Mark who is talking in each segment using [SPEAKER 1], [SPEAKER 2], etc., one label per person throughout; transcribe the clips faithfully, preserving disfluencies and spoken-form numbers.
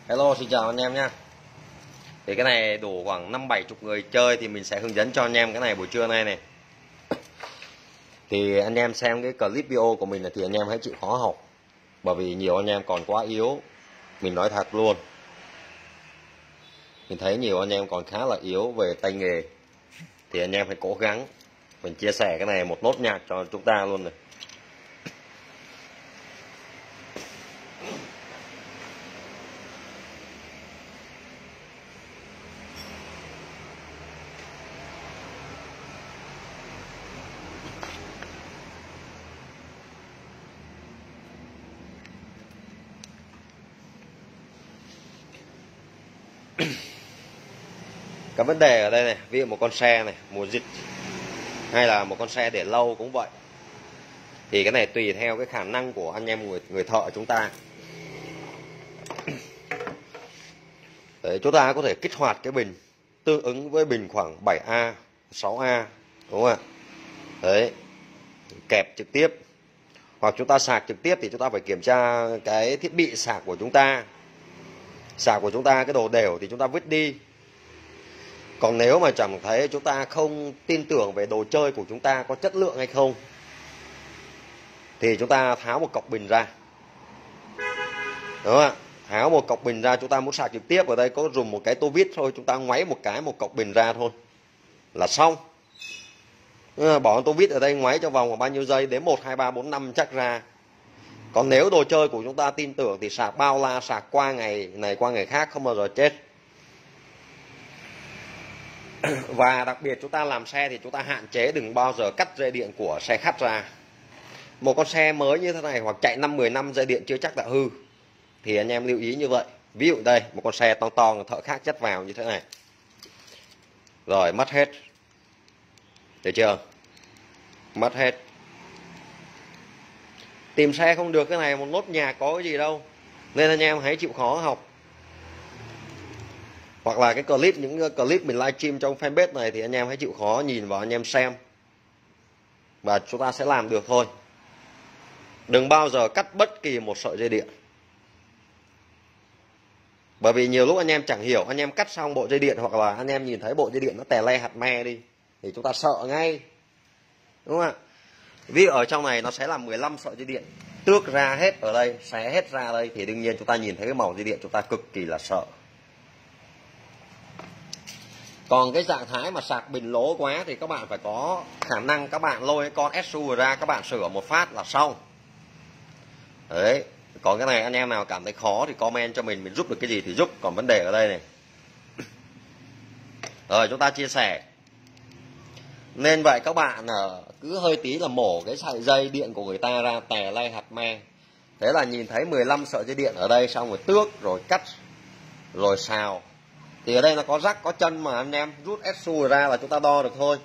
[SPEAKER 1] Hello, xin chào anh em nha. Thì cái này đủ khoảng năm bảy chục người chơi thì mình sẽ hướng dẫn cho anh em cái này buổi trưa nay này. Thì anh em xem cái clip video của mình là thì anh em hãy chịu khó học. Bởi vì nhiều anh em còn quá yếu. Mình nói thật luôn. Mình thấy nhiều anh em còn khá là yếu về tay nghề. Thì anh em phải cố gắng. Mình chia sẻ cái này một nốt nhạc cho chúng ta luôn này. Cái vấn đề ở đây này, ví dụ một con xe này, mùa dịch hay là một con xe để lâu cũng vậy. Thì cái này tùy theo cái khả năng của anh em người, người thợ chúng ta. Đấy, chúng ta có thể kích hoạt cái bình tương ứng với bình khoảng bảy A, sáu A, đúng không ạ? Đấy, kẹp trực tiếp. Hoặc chúng ta sạc trực tiếp thì chúng ta phải kiểm tra cái thiết bị sạc của chúng ta. Sạc của chúng ta cái đồ đều thì chúng ta vứt đi. Còn nếu mà chẳng thấy chúng ta không tin tưởng về đồ chơi của chúng ta có chất lượng hay không thì chúng ta tháo một cọc bình ra. Đúng không ạ? Tháo một cọc bình ra, chúng ta muốn sạc trực tiếp ở đây có dùng một cái tô vít thôi, chúng ta ngoáy một cái một cọc bình ra thôi là xong. Bỏ tô vít ở đây ngoáy cho vòng khoảng bao nhiêu giây, đến một, hai, ba, bốn, năm chắc ra. Còn nếu đồ chơi của chúng ta tin tưởng thì sạc bao la, sạc qua ngày này qua ngày khác không bao giờ chết. Và đặc biệt chúng ta làm xe thì chúng ta hạn chế đừng bao giờ cắt dây điện của xe khách ra. Một con xe mới như thế này hoặc chạy năm mười năm dây điện chưa chắc đã hư. Thì anh em lưu ý như vậy. Ví dụ đây, một con xe to to thợ khác chất vào như thế này. Rồi mất hết. Được chưa? Mất hết. Tìm xe không được cái này một nốt nhạc có cái gì đâu. Nên anh em hãy chịu khó học. Hoặc là cái clip, những clip mình livestream trong fanpage này thì anh em hãy chịu khó nhìn vào anh em xem. Và chúng ta sẽ làm được thôi. Đừng bao giờ cắt bất kỳ một sợi dây điện. Bởi vì nhiều lúc anh em chẳng hiểu, anh em cắt xong bộ dây điện hoặc là anh em nhìn thấy bộ dây điện nó tè le hạt me đi thì chúng ta sợ ngay. Đúng không ạ? Ví dụ ở trong này nó sẽ là mười lăm sợi dây điện, tước ra hết ở đây, xé hết ra đây thì đương nhiên chúng ta nhìn thấy cái màu dây điện chúng ta cực kỳ là sợ. Còn cái trạng thái mà sạc bình lố quá thì các bạn phải có khả năng các bạn lôi cái con ét u ra, các bạn sửa một phát là xong. Đấy. Còn cái này anh em nào cảm thấy khó thì comment cho mình, mình giúp được cái gì thì giúp. Còn vấn đề ở đây này. Rồi chúng ta chia sẻ. Nên vậy các bạn cứ hơi tí là mổ cái sợi dây điện của người ta ra tè lay hạt me. Thế là nhìn thấy mười lăm sợi dây điện ở đây, xong rồi tước, rồi cắt, rồi xào. Thì ở đây nó có rắc, có chân mà anh em rút ét u ra là chúng ta đo được thôi.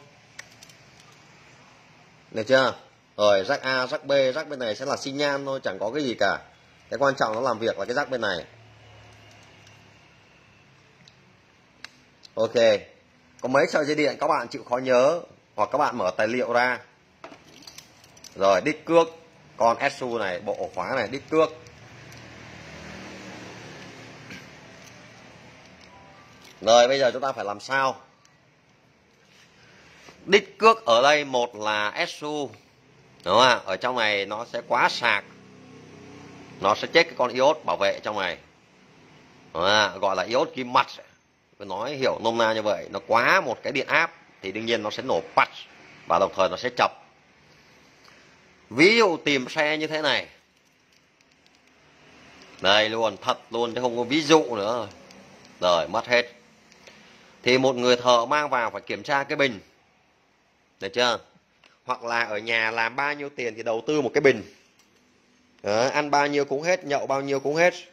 [SPEAKER 1] Được chưa? Rồi rắc A, rắc B, rắc bên này sẽ là xi nhan thôi, chẳng có cái gì cả. Cái quan trọng nó làm việc là cái rắc bên này. Ok. Có mấy sợi dây điện các bạn chịu khó nhớ hoặc các bạn mở tài liệu ra. Rồi đích cước, con ét u này, bộ ổ khóa này, đích cước. Rồi bây giờ chúng ta phải làm sao? Đích cước ở đây một là ét u. Đúng không ạ? Ở trong này nó sẽ quá sạc. Nó sẽ chết cái con iốt bảo vệ trong này. À, gọi là iốt kim mặt. Nói hiểu nôm na như vậy. Nó quá một cái điện áp thì đương nhiên nó sẽ nổ patch. Và đồng thời nó sẽ chập. Ví dụ tìm xe như thế này. Đây luôn, thật luôn chứ không có ví dụ nữa. Rồi mất hết. Thì một người thợ mang vào phải kiểm tra cái bình. Được chưa? Hoặc là ở nhà làm bao nhiêu tiền thì đầu tư một cái bình. Đó, ăn bao nhiêu cũng hết, nhậu bao nhiêu cũng hết.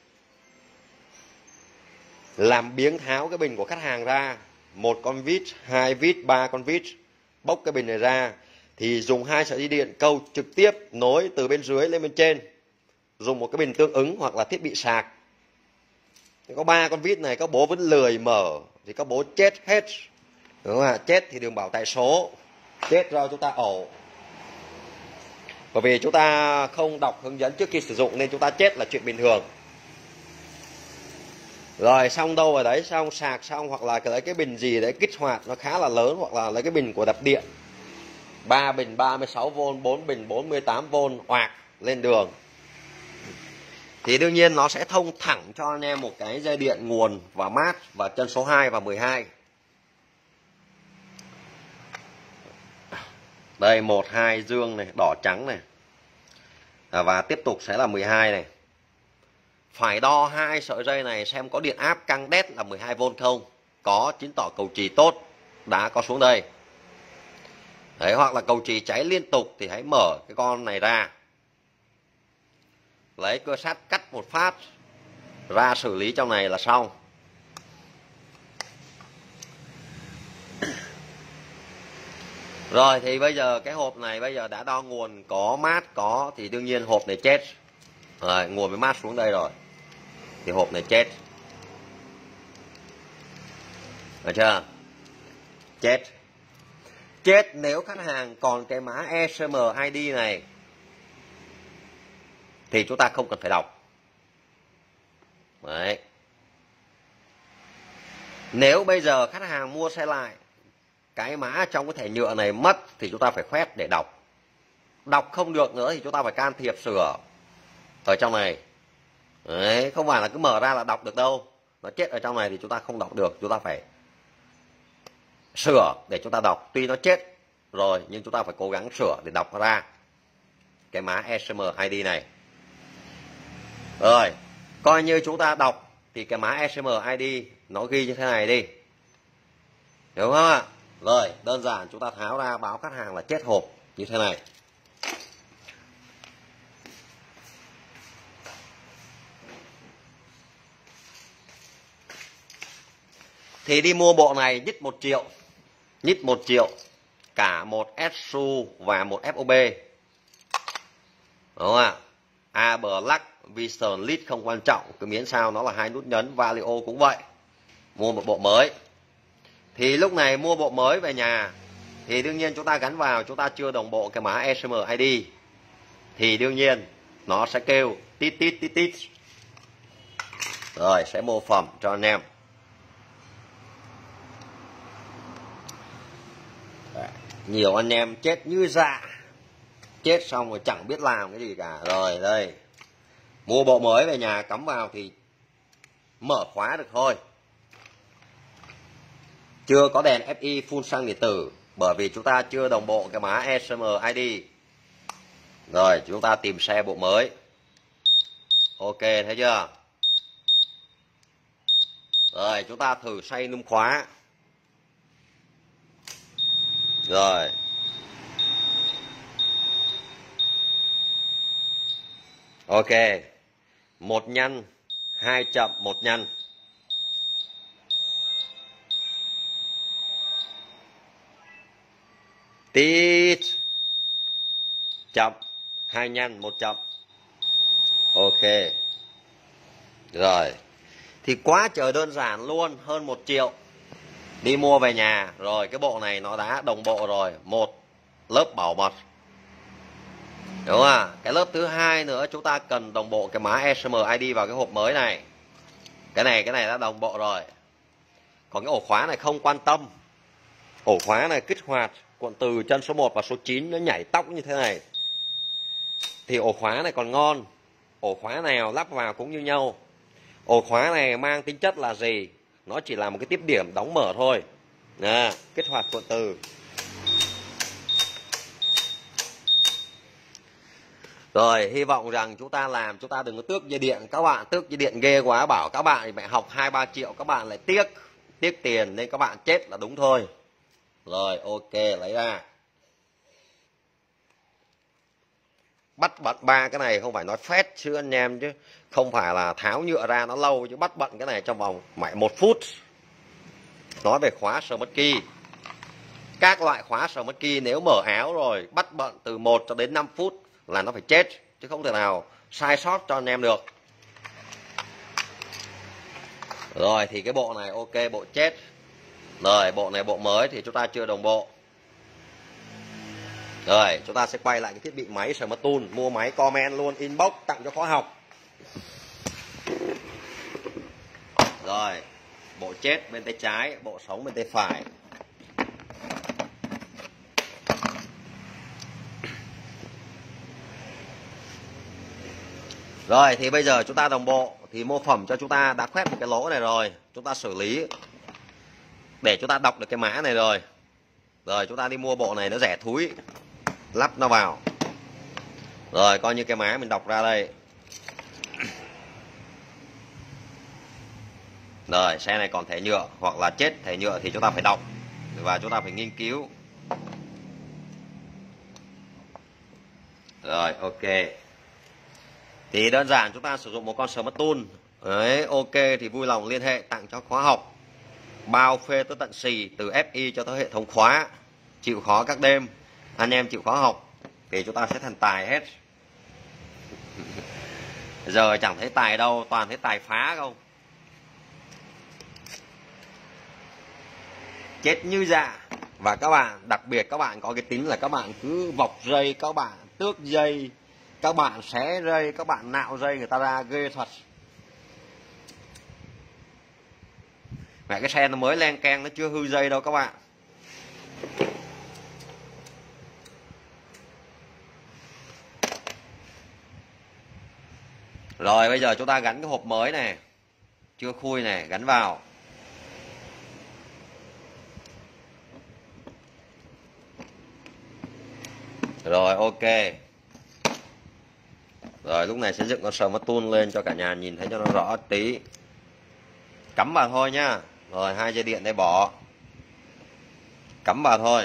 [SPEAKER 1] Làm biếng tháo cái bình của khách hàng ra. Một con vít, hai vít, ba con vít. Bốc cái bình này ra. Thì dùng hai sợi dây điện câu trực tiếp nối từ bên dưới lên bên trên. Dùng một cái bình tương ứng hoặc là thiết bị sạc. Có ba con vít này các bố vẫn lười mở thì các bố chết hết. Đúng không ạ? Chết thì đừng bảo tại số. Chết do chúng ta ổ. Bởi vì chúng ta không đọc hướng dẫn trước khi sử dụng nên chúng ta chết là chuyện bình thường. Rồi xong đâu ở đấy, xong sạc xong hoặc là lấy cái bình gì đấy kích hoạt nó khá là lớn, hoặc là lấy cái bình của đập điện, ba bình ba mươi sáu vôn, bốn bình bốn mươi tám vôn oạc lên đường, thì đương nhiên nó sẽ thông thẳng cho anh em một cái dây điện nguồn và mát và chân số hai và mười hai. Đây một hai dương này, đỏ trắng này. À, và tiếp tục sẽ là mười hai này. Phải đo hai sợi dây này xem có điện áp căng đét là mười hai vôn không. Có, chứng tỏ cầu chì tốt, đá có xuống đây. Đấy, hoặc là cầu chì cháy liên tục thì hãy mở cái con này ra, lấy cưa sắt cắt một phát ra xử lý trong này là xong. Rồi thì bây giờ cái hộp này bây giờ đã đo nguồn có mát có thì đương nhiên hộp này chết. Rồi, nguồn với mát xuống đây rồi thì hộp này chết. Được chưa? Chết. Chết nếu khách hàng còn cái mã e xê em i đê này thì chúng ta không cần phải đọc. Đấy. Nếu bây giờ khách hàng mua xe lại, cái mã trong cái thẻ nhựa này mất thì chúng ta phải khoét để đọc. Đọc không được nữa thì chúng ta phải can thiệp sửa ở trong này. Đấy, không phải là cứ mở ra là đọc được đâu. Nó chết ở trong này thì chúng ta không đọc được, chúng ta phải sửa để chúng ta đọc. Tuy nó chết rồi nhưng chúng ta phải cố gắng sửa để đọc ra cái mã e xê em i đê này. Rồi, coi như chúng ta đọc thì cái mã e xê em i đê nó ghi như thế này đi, đúng không ạ? Rồi, đơn giản chúng ta tháo ra báo khách hàng là chết hộp như thế này. Thì đi mua bộ này nhích một triệu, nhích một triệu cả một ét u và một ép ô bê, đúng không ạ? A Black Vision Lite không quan trọng, cứ miễn sao nó là hai nút nhấn. Valio cũng vậy, mua một bộ mới. Thì lúc này mua bộ mới về nhà thì đương nhiên chúng ta gắn vào, chúng ta chưa đồng bộ cái mã e xê em i đê thì đương nhiên nó sẽ kêu tít tít tít tít. Rồi sẽ mô phỏng cho anh em. Nhiều anh em chết như dạ, chết xong rồi chẳng biết làm cái gì cả. Rồi đây, mua bộ mới về nhà cắm vào thì mở khóa được thôi. Chưa có đèn ép i full xăng điện tử bởi vì chúng ta chưa đồng bộ cái mã e xê em i đê. Rồi chúng ta tìm xe bộ mới. Ok, thấy chưa? Rồi chúng ta thử xoay núm khóa. Rồi. Ok. Một nhăn, hai chậm, một nhăn. Tít. Chậm, hai nhăn, một chậm. Ok. Rồi. Thì quá trời đơn giản luôn, hơn một triệu. Đi mua về nhà, rồi cái bộ này nó đã đồng bộ rồi. Một lớp bảo mật, đúng không ạ? Cái lớp thứ hai nữa chúng ta cần đồng bộ cái mã e xê em i đê vào cái hộp mới này. Cái này cái này đã đồng bộ rồi. Còn cái ổ khóa này không quan tâm. Ổ khóa này kích hoạt cuộn từ chân số một và số chín nó nhảy tóc như thế này thì ổ khóa này còn ngon. Ổ khóa nào lắp vào cũng như nhau. Ổ khóa này mang tính chất là gì? Nó chỉ là một cái tiếp điểm đóng mở thôi. À, kích hoạt cuộn từ. Rồi, hy vọng rằng chúng ta làm, chúng ta đừng có tước dây điện. Các bạn tước dây điện ghê quá, bảo các bạn thì mẹ học hai ba triệu các bạn lại tiếc, tiếc tiền nên các bạn chết là đúng thôi. Rồi, ok, lấy ra. Bắt bận ba cái này không phải nói phét chứ anh em, chứ không phải là tháo nhựa ra nó lâu, chứ bắt bận cái này trong vòng mãi một phút. Nói về khóa Smart Key, các loại khóa Smart Key nếu mở áo rồi bắt bận từ một cho đến năm phút là nó phải chết, chứ không thể nào sai sót cho anh em được. Rồi thì cái bộ này ok, bộ chết. Rồi bộ này bộ mới thì chúng ta chưa đồng bộ. Rồi chúng ta sẽ quay lại cái thiết bị máy Smart Tool. Mua máy comment luôn, inbox tặng cho khóa học. Rồi, bộ chết bên tay trái, bộ sống bên tay phải. Rồi thì bây giờ chúng ta đồng bộ thì mô phỏng cho chúng ta đã khoét một cái lỗ này rồi, chúng ta xử lý để chúng ta đọc được cái mã này rồi. Rồi chúng ta đi mua bộ này nó rẻ thúi, lắp nó vào. Rồi coi như cái mã mình đọc ra đây. Rồi xe này còn thẻ nhựa hoặc là chết thẻ nhựa thì chúng ta phải đọc và chúng ta phải nghiên cứu. Rồi ok. Thì đơn giản chúng ta sử dụng một con Smart Tool. Đấy, ok thì vui lòng liên hệ tặng cho khóa học bao phê tới tận xì từ ép i cho tới hệ thống khóa. Chịu khó các đêm, anh em chịu khó học thì chúng ta sẽ thành tài hết. Giờ chẳng thấy tài đâu, toàn thấy tài phá không. Chết như dạ. Và các bạn, đặc biệt các bạn có cái tính là các bạn cứ vọc dây, các bạn tước dây, các bạn xé dây, các bạn nạo dây người ta ra ghê thật. Mẹ cái xe nó mới len keng nó chưa hư dây đâu các bạn. Rồi bây giờ chúng ta gắn cái hộp mới này, chưa khui này, gắn vào. Rồi ok. Rồi lúc này sẽ dựng con Smart Tool lên cho cả nhà nhìn thấy cho nó rõ tí. Cắm vào thôi nhá. Rồi hai dây điện đây bỏ. Cắm vào thôi.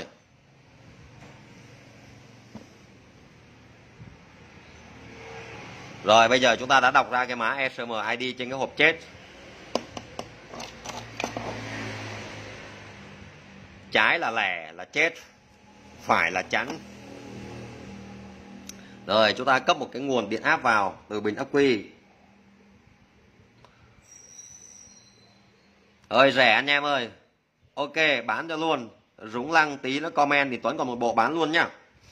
[SPEAKER 1] Rồi bây giờ chúng ta đã đọc ra cái mã e ét em i đê trên cái hộp chết. Trái là lẻ là chết, phải là chắn. Rồi chúng ta cấp một cái nguồn điện áp vào từ bình ắc quy. Ơi rẻ anh em ơi. Ok bán cho luôn. Rúng lăng tí nó comment thì Tuấn còn một bộ bán luôn nhá.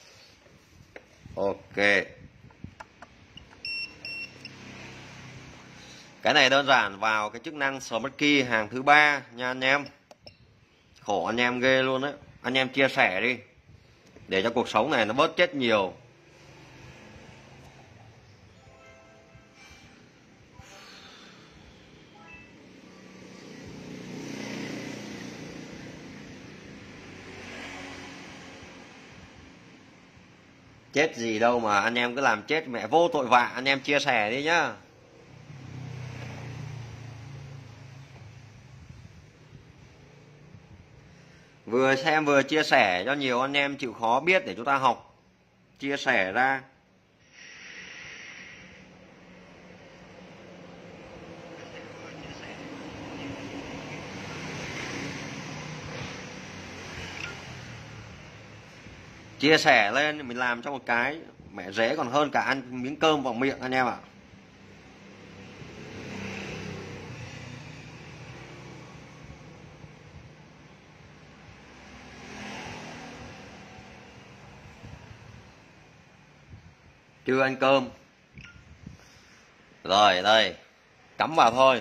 [SPEAKER 1] Ok. Cái này đơn giản vào cái chức năng Smart Key hàng thứ ba nha anh em. Khổ anh em ghê luôn đấy. Anh em chia sẻ đi để cho cuộc sống này nó bớt chết nhiều. Chết gì đâu mà anh em cứ làm chết mẹ vô tội vạ. Anh em chia sẻ đi nhá. Vừa xem vừa chia sẻ cho nhiều anh em chịu khó biết để chúng ta học. Chia sẻ ra. Chia sẻ lên mình làm cho một cái mẹ dễ còn hơn cả ăn miếng cơm vào miệng anh em ạ. Chưa ăn cơm. Rồi đây. Cắm vào thôi.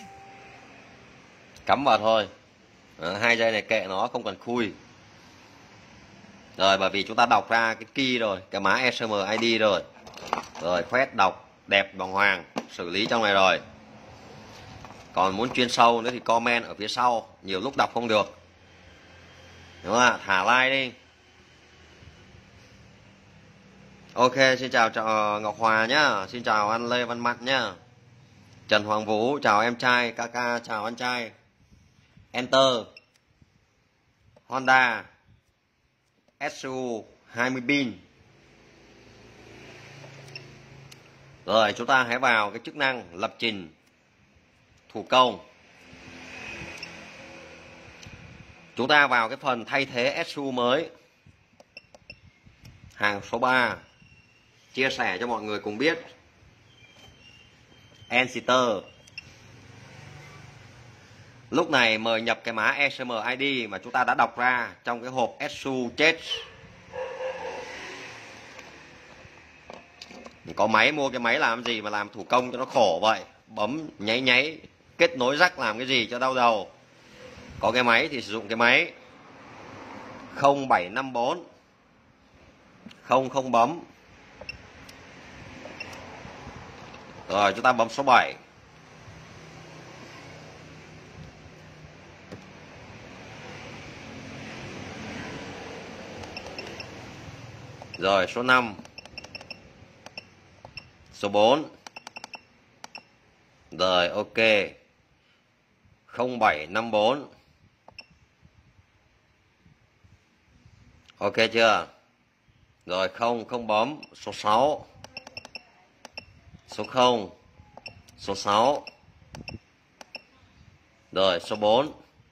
[SPEAKER 1] Cắm vào thôi. Đó, hai dây này kệ nó không cần khui. Rồi bởi vì chúng ta đọc ra cái key rồi, cái mã e ét em i đê rồi. Rồi khoét đọc đẹp bằng hoàng, xử lý trong này rồi. Còn muốn chuyên sâu nữa thì comment ở phía sau, nhiều lúc đọc không được. Đúng không ạ? Thả like đi. Ok, xin chào, chào Ngọc Hòa nhá, xin chào anh Lê Văn Mặn nhá. Trần Hoàng Vũ, chào em trai, ca ca chào anh trai. Enter. Honda ét u hai mươi pin. Rồi chúng ta hãy vào cái chức năng lập trình thủ công. Chúng ta vào cái phần thay thế ét u mới. Hàng số ba. Chia sẻ cho mọi người cùng biết. Enter. Lúc này mời nhập cái mã e ét em i đê mà chúng ta đã đọc ra trong cái hộp ét u chết. Có máy mua cái máy làm gì mà làm thủ công cho nó khổ vậy. Bấm nháy nháy kết nối rắc làm cái gì cho đau đầu. Có cái máy thì sử dụng cái máy. Không bảy năm bốn không không bấm. Rồi chúng ta bấm số bảy. Rồi số năm. Số bốn. Rồi ok. không bảy năm bốn. Ok chưa? Rồi không không bấm. Số sáu. Số không. Số sáu. Rồi số bốn.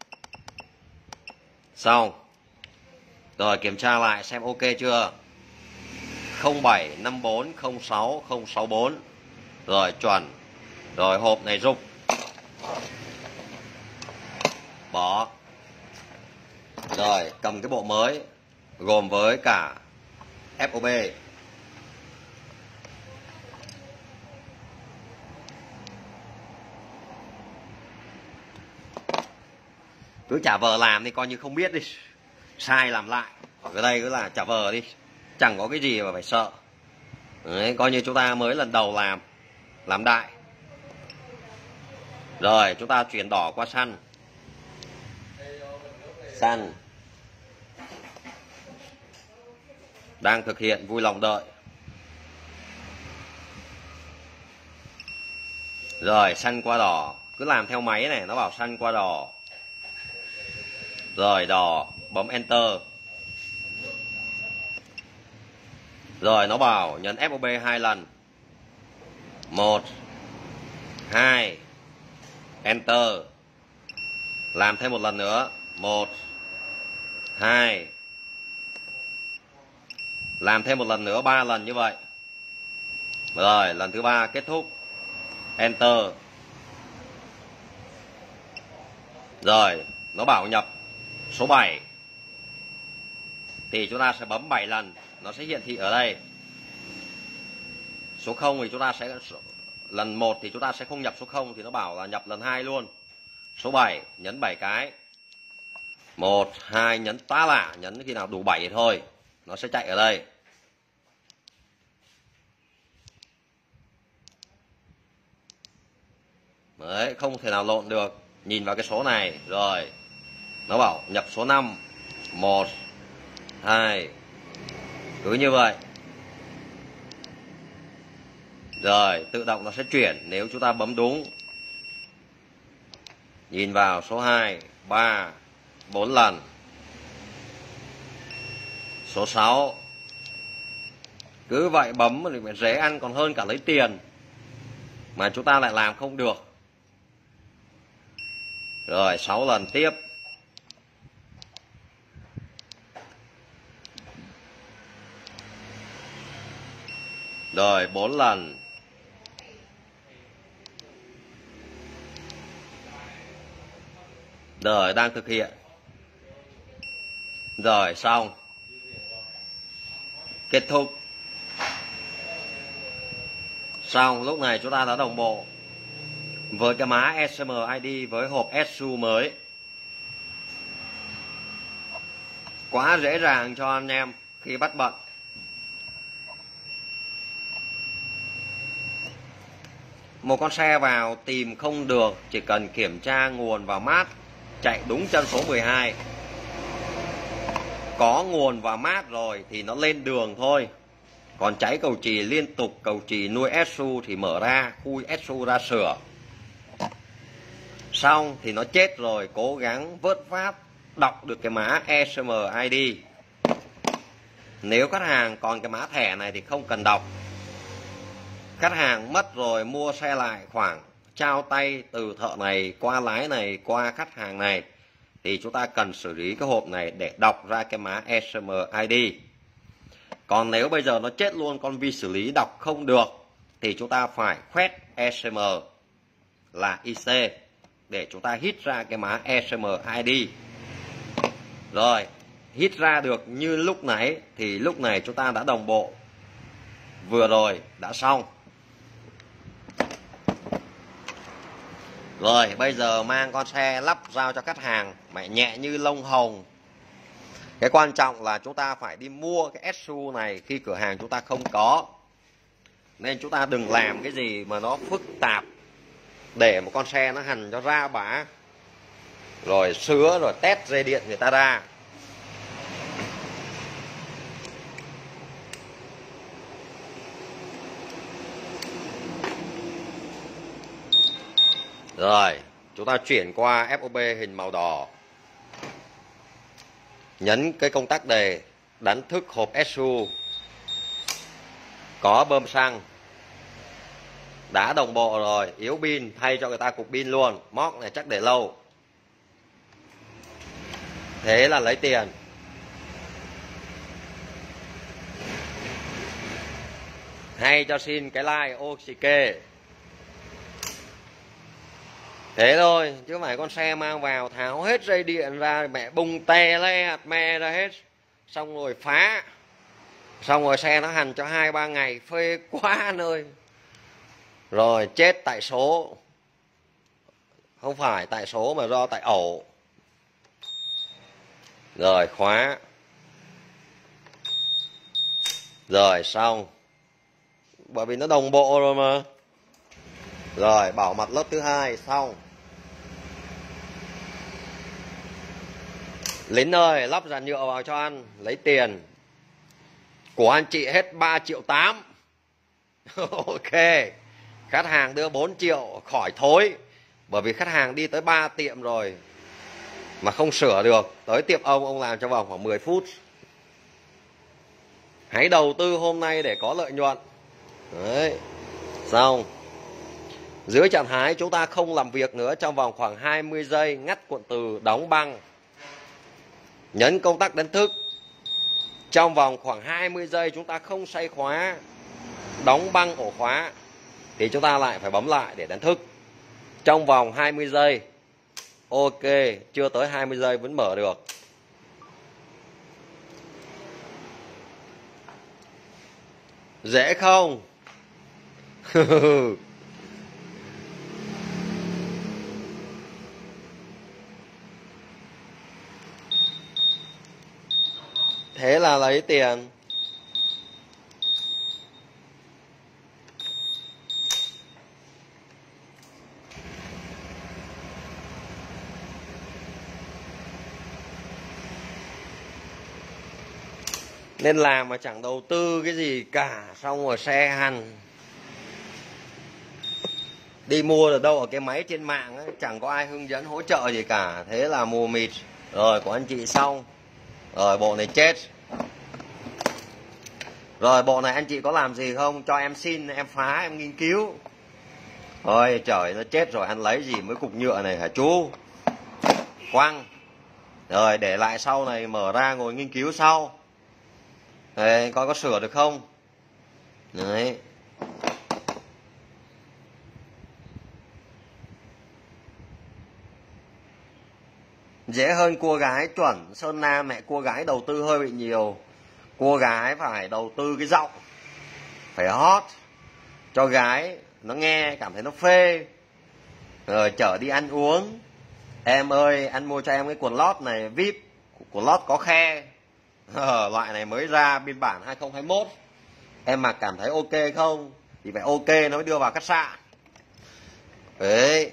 [SPEAKER 1] Xong. Rồi kiểm tra lại xem ok chưa? không bảy năm bốn không sáu không sáu bốn. Rồi chuẩn. Rồi hộp này rục. Bỏ. Rồi cầm cái bộ mới gồm với cả ép o bê. Cứ trả vờ làm đi, coi như không biết đi. Sai làm lại. Ở cái đây cứ là trả vờ đi. Chẳng có cái gì mà phải sợ. Đấy, coi như chúng ta mới lần đầu làm. Làm đại. Rồi chúng ta chuyển đỏ qua xanh. Xanh. Đang thực hiện, vui lòng đợi. Rồi xanh qua đỏ. Cứ làm theo máy này, nó bảo xanh qua đỏ. Rồi đỏ, bấm enter. Rồi nó bảo nhấn ép o bê hai lần. Một, hai, enter. Làm thêm một lần nữa. Một, hai. Làm thêm một lần nữa, ba lần như vậy. Rồi lần thứ ba kết thúc. Enter. Rồi nó bảo nhập số bảy. Thì chúng ta sẽ bấm bảy lần. Nó sẽ hiển thị ở đây. Số không thì chúng ta sẽ lần một thì chúng ta sẽ không nhập số không, thì nó bảo là nhập lần hai luôn. Số bảy nhấn bảy cái. một, hai nhấn tá lả, nhấn khi nào đủ bảy thì thôi. Nó sẽ chạy ở đây. Đấy, không thể nào lộn được. Nhìn vào cái số này. Rồi nó bảo nhập số năm. Một, hai. Cứ như vậy. Rồi tự động nó sẽ chuyển nếu chúng ta bấm đúng. Nhìn vào số hai, ba, bốn lần. Số sáu. Cứ vậy bấm thì phải dễ ăn còn hơn cả lấy tiền. Mà chúng ta lại làm không được. Rồi sáu lần tiếp. Rồi bốn lần. Rồi đang thực hiện. Rồi xong. Kết thúc. Xong, lúc này chúng ta đã đồng bộ với cái mã ét em i đê với hộp ét u mới. Quá dễ dàng cho anh em khi bắt bận. Một con xe vào tìm không được, chỉ cần kiểm tra nguồn và mát, chạy đúng chân số mười hai. Có nguồn và mát rồi thì nó lên đường thôi. Còn cháy cầu chì liên tục, cầu chì nuôi ét u thì mở ra, khui ét u ra sửa. Xong thì nó chết rồi, cố gắng vớt vát đọc được cái mã ét em i đê. Nếu khách hàng còn cái mã thẻ này thì không cần đọc. Khách hàng mất rồi mua xe lại khoảng trao tay từ thợ này qua lái này qua khách hàng này, thì chúng ta cần xử lý cái hộp này để đọc ra cái mã ét em i đê. Còn nếu bây giờ nó chết luôn, con vi xử lý đọc không được, thì chúng ta phải khoét ét em là i xê để chúng ta hít ra cái mã ét em i đê. Rồi hít ra được như lúc nãy thì lúc này chúng ta đã đồng bộ. Vừa rồi đã xong. Rồi bây giờ mang con xe lắp giao cho khách hàng, mẹ nhẹ như lông hồng. Cái quan trọng là chúng ta phải đi mua cái ét u này khi cửa hàng chúng ta không có. Nên chúng ta đừng làm cái gì mà nó phức tạp, để một con xe nó hành cho ra bả, rồi sứa rồi test dây điện người ta ra. Rồi chúng ta chuyển qua ép o bê hình màu đỏ, nhấn cái công tắc đề, đánh thức hộp ét u, có bơm xăng, đã đồng bộ rồi, yếu pin thay cho người ta cục pin luôn, móc này chắc để lâu. Thế là lấy tiền. Hay cho xin cái like ok. Thế thôi, chứ không phải con xe mang vào tháo hết dây điện ra, mẹ bung te le me ra hết, xong rồi phá, xong rồi xe nó hành cho hai ba ngày, phê quá nơi. Rồi chết tại số, không phải tại số mà do tại ổ. Rồi khóa. Rồi xong, bởi vì nó đồng bộ rồi mà. Rồi bảo mật lớp thứ hai xong. Lính ơi, lắp dàn nhựa vào cho ăn, lấy tiền. Của anh chị hết ba triệu tám. Ok. Khách hàng đưa bốn triệu khỏi thối. Bởi vì khách hàng đi tới ba tiệm rồi mà không sửa được. Tới tiệm ông, ông làm trong vòng khoảng mười phút. Hãy đầu tư hôm nay để có lợi nhuận. Đấy. Xong. Dưới trạng thái chúng ta không làm việc nữa trong vòng khoảng hai mươi giây, ngắt cuộn từ, đóng băng. Nhấn công tắc đánh thức. Trong vòng khoảng hai mươi giây chúng ta không xoay khóa, đóng băng ổ khóa, thì chúng ta lại phải bấm lại để đánh thức. Trong vòng hai mươi giây. Ok, chưa tới hai mươi giây vẫn mở được. Dễ không? Thế là lấy tiền. Nên làm mà chẳng đầu tư cái gì cả, xong rồi xe hành. Đi mua được đâu ở cái máy trên mạng ấy, chẳng có ai hướng dẫn hỗ trợ gì cả. Thế là mù mịt. Rồi của anh chị xong. Rồi bộ này chết. Rồi bộ này anh chị có làm gì không? Cho em xin, em phá, em nghiên cứu. Ôi trời, nó chết rồi, anh lấy gì mới cục nhựa này hả chú? Quăng. Rồi để lại sau này mở ra ngồi nghiên cứu sau. Đấy, coi có sửa được không? Đấy. Dễ hơn cua gái chuẩn. Sơn Nam mẹ cua gái đầu tư hơi bị nhiều. Cua gái phải đầu tư cái giọng, phải hot cho gái nó nghe cảm thấy nó phê. Rồi chở đi ăn uống. Em ơi, anh mua cho em cái quần lót này vê i pê, quần lót có khe. Ờ, loại này mới ra biên bản hai không hai mốt. Em mặc cảm thấy ok không? Thì phải ok nó mới đưa vào khách sạn. Đấy.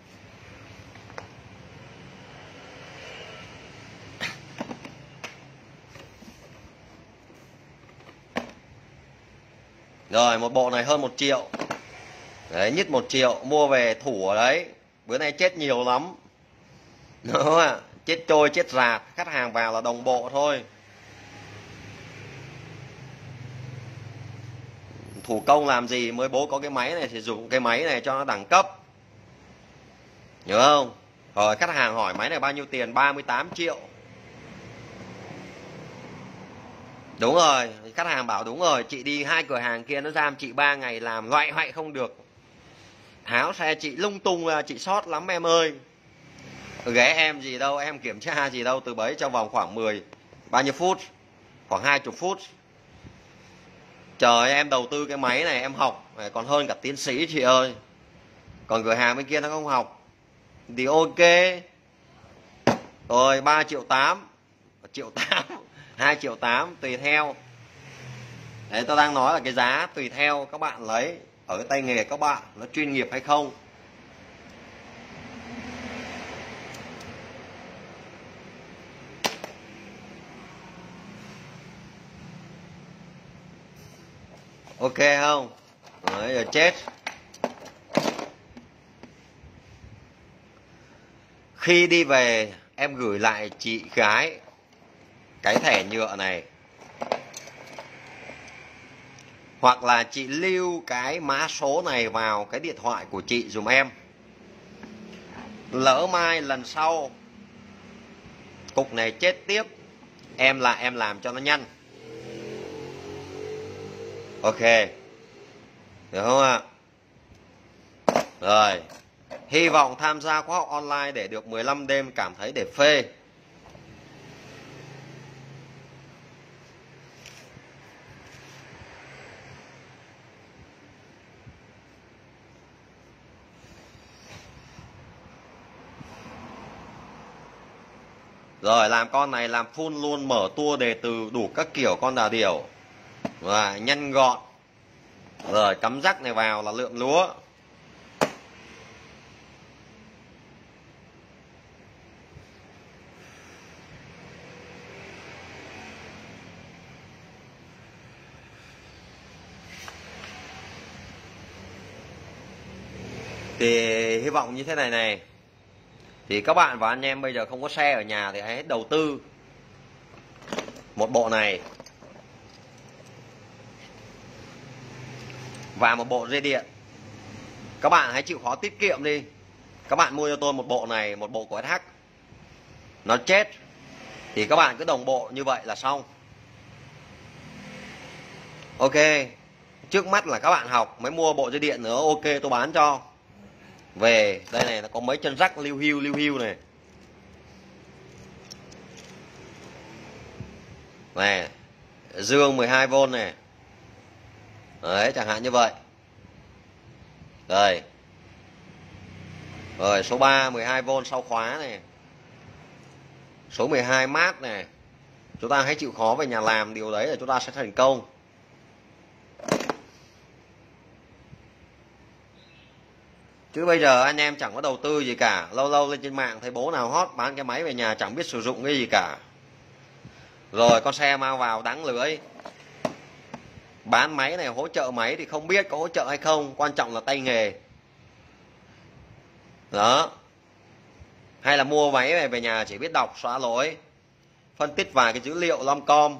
[SPEAKER 1] Rồi một bộ này hơn một triệu. Đấy, nhít một triệu, mua về thủ ở đấy. Bữa nay chết nhiều lắm. Đúng không ạ? Chết trôi, chết rạt. Khách hàng vào là đồng bộ thôi. Thủ công làm gì, mới bố có cái máy này thì dùng cái máy này cho nó đẳng cấp. Nhớ không? Rồi khách hàng hỏi máy này bao nhiêu tiền? ba mươi tám triệu. Đúng rồi, khách hàng bảo đúng rồi, chị đi hai cửa hàng kia nó giam chị ba ngày làm loại hoại không được. Tháo xe chị lung tung là chị sót lắm em ơi. Ghé em gì đâu, em kiểm tra gì đâu, từ bấy trong vòng khoảng mười bao nhiêu phút, khoảng hai mươi phút. Trời, em đầu tư cái máy này em học còn hơn cả tiến sĩ chị ơi. Còn cửa hàng bên kia nó không học. thì ok. Rồi ba triệu tám, triệu tám, hai triệu tám tùy theo. Đấy, tôi đang nói là cái giá tùy theo các bạn lấy ở cái tay nghề các bạn nó chuyên nghiệp hay không. Ok không? Đấy, giờ chết. Khi đi về em gửi lại chị gái cái thẻ nhựa này, hoặc là chị lưu cái mã số này vào cái điện thoại của chị dùm em. Lỡ mai lần sau cục này chết tiếp, em là em làm cho nó nhanh. Ok, được không ạ? Rồi, hy vọng tham gia khóa học online để được mười lăm đêm cảm thấy để phê. Rồi làm con này làm full luôn, mở tua đề từ đủ các kiểu con đà điểu. Và nhanh gọn. Rồi cắm rắc này vào là lượm lúa. Thì hy vọng như thế này này. Thì các bạn và anh em bây giờ không có xe ở nhà thì hãy đầu tư một bộ này và một bộ dây điện. Các bạn hãy chịu khó tiết kiệm đi. Các bạn mua cho tôi một bộ này, một bộ của ét hát. Nó chết thì các bạn cứ đồng bộ như vậy là xong. Ok. Trước mắt là các bạn học mới mua bộ dây điện nữa. Ok, tôi bán cho. Về đây này, nó có mấy chân rắc lưu hưu lưu hưu này. Này, dương mười hai vôn này. Đấy, chẳng hạn như vậy. Rồi. Rồi, số ba mười hai vôn sau khóa này. Số mười hai mát này. Chúng ta hãy chịu khó về nhà làm điều đấy là chúng ta sẽ thành công. Chứ bây giờ anh em chẳng có đầu tư gì cả. Lâu lâu lên trên mạng thấy bố nào hot bán cái máy về nhà chẳng biết sử dụng cái gì cả. Rồi con xe mang vào đáng lưới. Bán máy này hỗ trợ máy thì không biết có hỗ trợ hay không. Quan trọng là tay nghề. Đó. Hay là mua máy này về nhà chỉ biết đọc xóa lỗi. Phân tích vài cái dữ liệu lom com.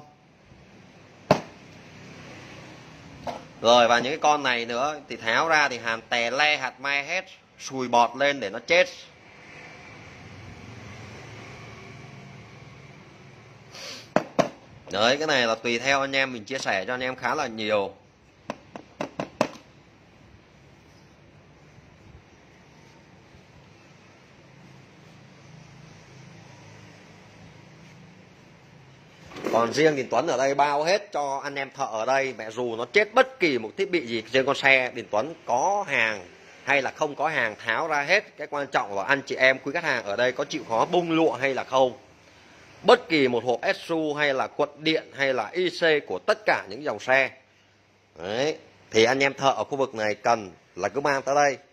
[SPEAKER 1] Rồi và những cái con này nữa thì tháo ra thì hàn tè le hạt me hết, sùi bọt lên để nó chết. Đấy, cái này là tùy theo anh em, mình chia sẻ cho anh em khá là nhiều. Còn riêng Đình Tuấn ở đây bao hết cho anh em thợ ở đây. Mẹ dù nó chết bất kỳ một thiết bị gì trên con xe, Đình Tuấn có hàng hay là không có hàng tháo ra hết. Cái quan trọng là anh chị em quý khách hàng ở đây có chịu khó bung lụa hay là không. Bất kỳ một hộp ét u hay là quận điện hay là i xê của tất cả những dòng xe. Đấy, thì anh em thợ ở khu vực này cần là cứ mang tới đây.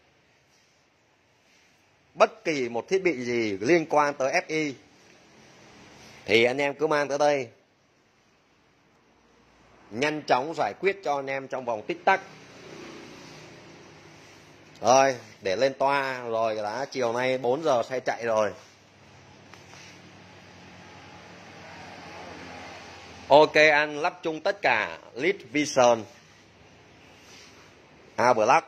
[SPEAKER 1] Bất kỳ một thiết bị gì liên quan tới ép i thì anh em cứ mang tới đây. Nhanh chóng giải quyết cho anh em trong vòng tích tắc. Rồi, để lên toa rồi đã chiều nay bốn giờ xe chạy rồi. Ok, anh lắp chung tất cả Lead Vision A Black.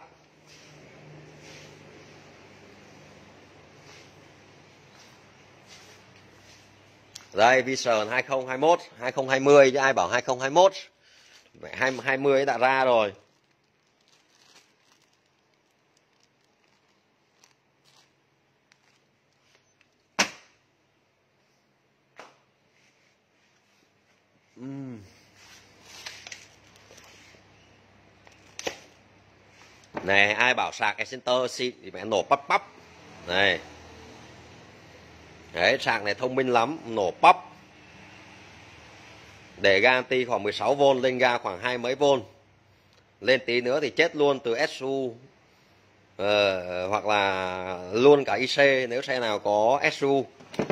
[SPEAKER 1] Đây, Vision hai không hai mốt, hai không hai không chứ ai bảo hai không hai mốt. hai không hai không đã ra rồi. Uhm. Này, ai bảo sạc Excenter xịn thì mẹ nổ bắp bắp. Này, Đấy, sạc này thông minh lắm, nổ pop. Để garanti khoảng mười sáu vôn, lên ga khoảng hai mấy vôn. Lên tí nữa thì chết luôn từ ét u, ờ, hoặc là luôn cả i xê nếu xe nào có ét u.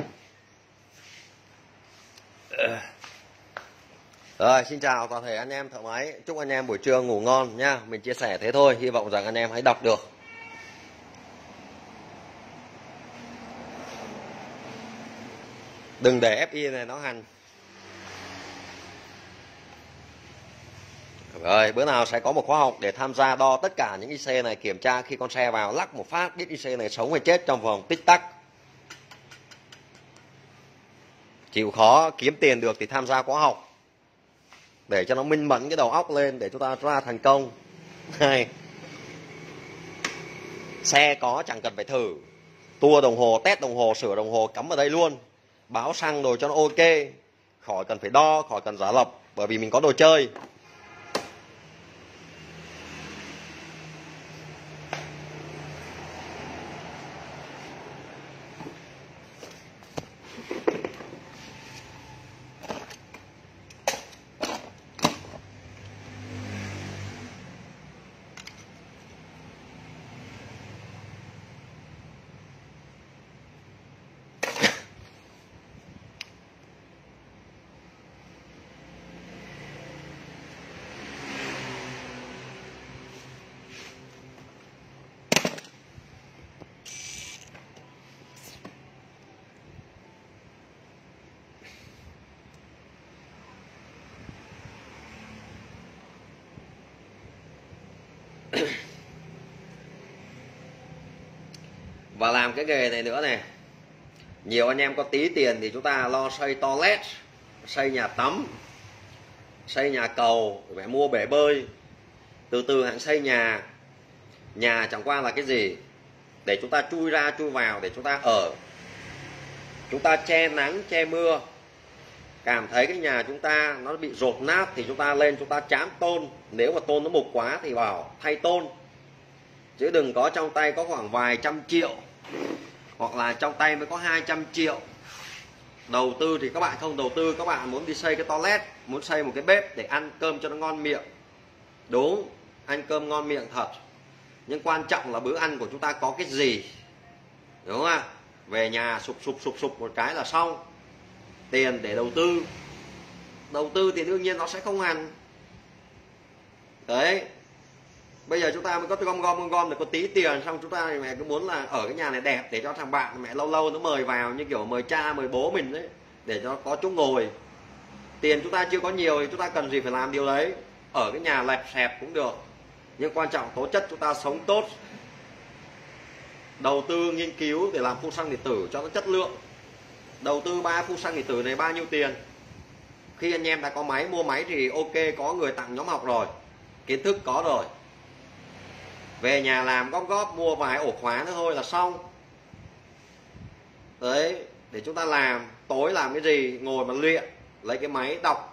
[SPEAKER 1] Rồi, xin chào toàn thể anh em thợ máy. Chúc anh em buổi trưa ngủ ngon nhá. Mình chia sẻ thế thôi, hy vọng rằng anh em hãy đọc được. Đừng để ép i này nó hành. Rồi, bữa nào sẽ có một khóa học để tham gia đo tất cả những i xê này, kiểm tra khi con xe vào lắc một phát biết i xê này sống hay chết trong vòng tích tắc. Chịu khó kiếm tiền được thì tham gia khóa học để cho nó minh mẫn cái đầu óc lên để chúng ta ra thành công. Hai, xe có chẳng cần phải thử, tua đồng hồ, test đồng hồ, sửa đồng hồ cắm ở đây luôn, báo xăng rồi cho nó ok, khỏi cần phải đo, khỏi cần giả lập, bởi vì mình có đồ chơi. Và làm cái nghề này nữa này, nhiều anh em có tí tiền thì chúng ta lo xây toilet, xây nhà tắm, xây nhà cầu, phải mua bể bơi, từ từ hãng xây nhà. Nhà chẳng qua là cái gì? Để chúng ta chui ra chui vào, để chúng ta ở, chúng ta che nắng che mưa. Cảm thấy cái nhà chúng ta nó bị rột nát thì chúng ta lên chúng ta chám tôn. Nếu mà tôn nó mục quá thì bảo thay tôn, chứ đừng có trong tay có khoảng vài trăm triệu, hoặc là trong tay mới có hai trăm triệu. Đầu tư thì các bạn không đầu tư, các bạn muốn đi xây cái toilet, muốn xây một cái bếp để ăn cơm cho nó ngon miệng. Đúng, ăn cơm ngon miệng thật, nhưng quan trọng là bữa ăn của chúng ta có cái gì, đúng không ạ? Về nhà sụp sụp sụp sụp một cái là xong. Tiền để đầu tư, đầu tư thì đương nhiên nó sẽ không hằn. Đấy, bây giờ chúng ta mới có gom gom gom gom được có tí tiền, xong chúng ta mẹ cứ muốn là ở cái nhà này đẹp để cho thằng bạn mẹ lâu lâu nó mời vào, như kiểu mời cha mời bố mình đấy, để cho có chỗ ngồi. Tiền chúng ta chưa có nhiều thì chúng ta cần gì phải làm điều đấy. Ở cái nhà lẹp xẹp cũng được, nhưng quan trọng tố chất chúng ta sống tốt. Đầu tư nghiên cứu để làm phun xăng điện tử cho nó chất lượng. Đầu tư ba phun xăng điện tử này bao nhiêu tiền? Khi anh em đã có máy, mua máy thì ok, có người tặng nhóm học rồi, kiến thức có rồi, về nhà làm góp góp mua vài ổ khóa nữa thôi là xong. Đấy, để chúng ta làm. Tối làm cái gì? Ngồi mà luyện, lấy cái máy đọc.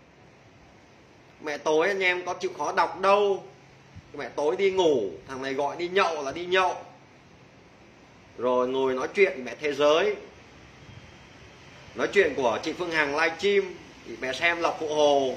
[SPEAKER 1] Mẹ tối anh em có chịu khó đọc đâu. Mẹ tối đi ngủ, thằng này gọi đi nhậu là đi nhậu, rồi ngồi nói chuyện mẹ thế giới, nói chuyện của chị Phương Hằng livestream thì mẹ xem Lộc Phụ Hồ.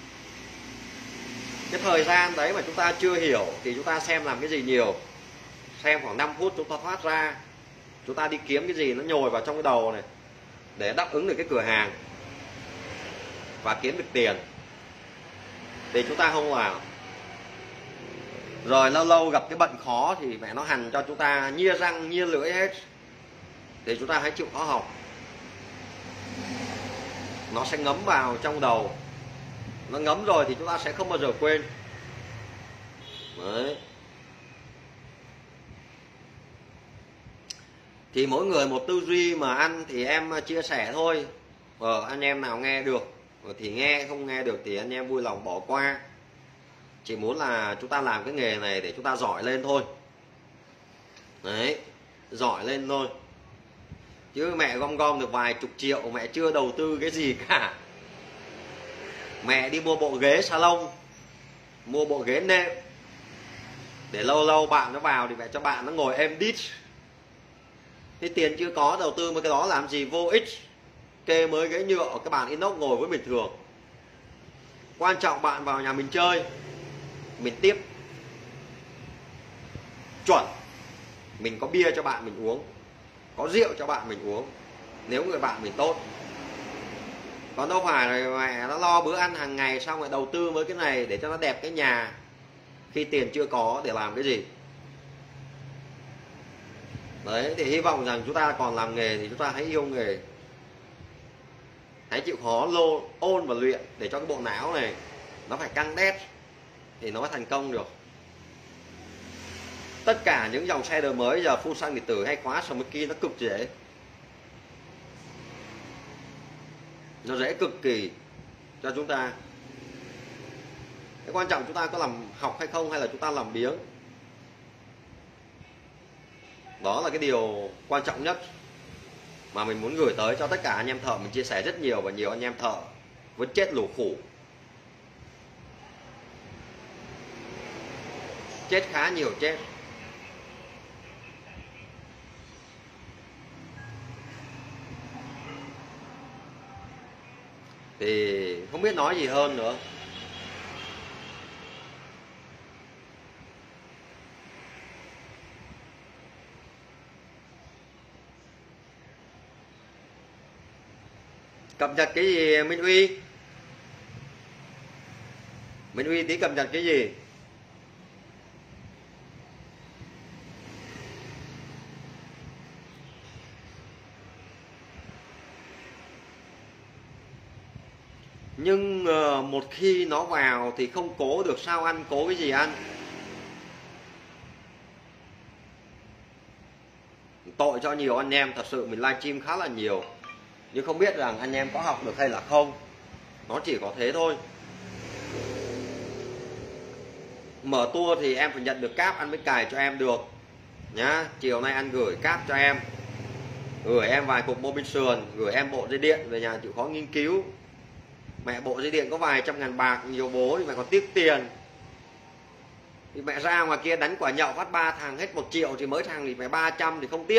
[SPEAKER 1] Cái thời gian đấy mà chúng ta chưa hiểu thì chúng ta xem làm cái gì nhiều. Xem khoảng năm phút chúng ta thoát ra, chúng ta đi kiếm cái gì nó nhồi vào trong cái đầu này để đáp ứng được cái cửa hàng và kiếm được tiền, thì chúng ta không làm. Rồi lâu lâu gặp cái bệnh khó thì mẹ nó hành cho chúng ta nhia răng nhia lưỡi hết, thì chúng ta hãy chịu khó học. Nó sẽ ngấm vào trong đầu, nó ngấm rồi thì chúng ta sẽ không bao giờ quên. Đấy. Thì mỗi người một tư duy mà ăn thì em chia sẻ thôi. Ờ, anh em nào nghe được thì nghe, không nghe được thì anh em vui lòng bỏ qua. Chỉ muốn là chúng ta làm cái nghề này để chúng ta giỏi lên thôi. Đấy, giỏi lên thôi. Chứ mẹ gom gom được vài chục triệu, mẹ chưa đầu tư cái gì cả. Mẹ đi mua bộ ghế salon, mua bộ ghế nệm, để lâu lâu bạn nó vào thì mẹ cho bạn nó ngồi êm đít. Thì tiền chưa có, đầu tư mà cái đó làm gì, vô ích. Kê mới ghế nhựa ở cái bàn inox ngồi với bình thường. Quan trọng bạn vào nhà mình chơi, mình tiếp chuẩn, mình có bia cho bạn mình uống, có rượu cho bạn mình uống, nếu người bạn mình tốt. Còn đâu phải là mẹ nó lo bữa ăn hàng ngày xong rồi đầu tư với cái này để cho nó đẹp cái nhà, khi tiền chưa có để làm cái gì. Đấy, thì hy vọng rằng chúng ta còn làm nghề thì chúng ta hãy yêu nghề, hãy chịu khó lô ôn và luyện để cho cái bộ não này nó phải căng đét thì nó mới thành công được. Tất cả những dòng xe đời mới giờ full xăng điện tử hay khóa Smoky nó cực dễ, nó dễ cực kỳ cho chúng ta. Cái quan trọng chúng ta có làm học hay không, hay là chúng ta làm biếng, đó là cái điều quan trọng nhất mà mình muốn gửi tới cho tất cả anh em thợ. Mình chia sẻ rất nhiều và nhiều anh em thợ vẫn chết lù khủ, chết khá nhiều chết. Thì không biết nói gì hơn nữa. Cập nhật cái gì Minh Uy? Minh Uy tí cập nhật cái gì? Nhưng uh, một khi nó vào thì không cố được sao ăn, cố cái gì ăn? Tội cho nhiều anh em, thật sự mình livestream khá là nhiều, nhưng không biết rằng anh em có học được hay là không. Nó chỉ có thế thôi. Mở tour thì em phải nhận được cáp ăn mới cài cho em được nhá. Chiều nay anh gửi cáp cho em, gửi em vài cục mô bin sườn, gửi em bộ dây điện về nhà chịu khó nghiên cứu. Mẹ bộ dây điện có vài trăm ngàn bạc, nhiều bố thì mẹ còn tiếc tiền. Thì mẹ ra ngoài kia đánh quả nhậu phát ba thằng hết một triệu thì mới thằng thì mẹ ba trăm thì không tiếc.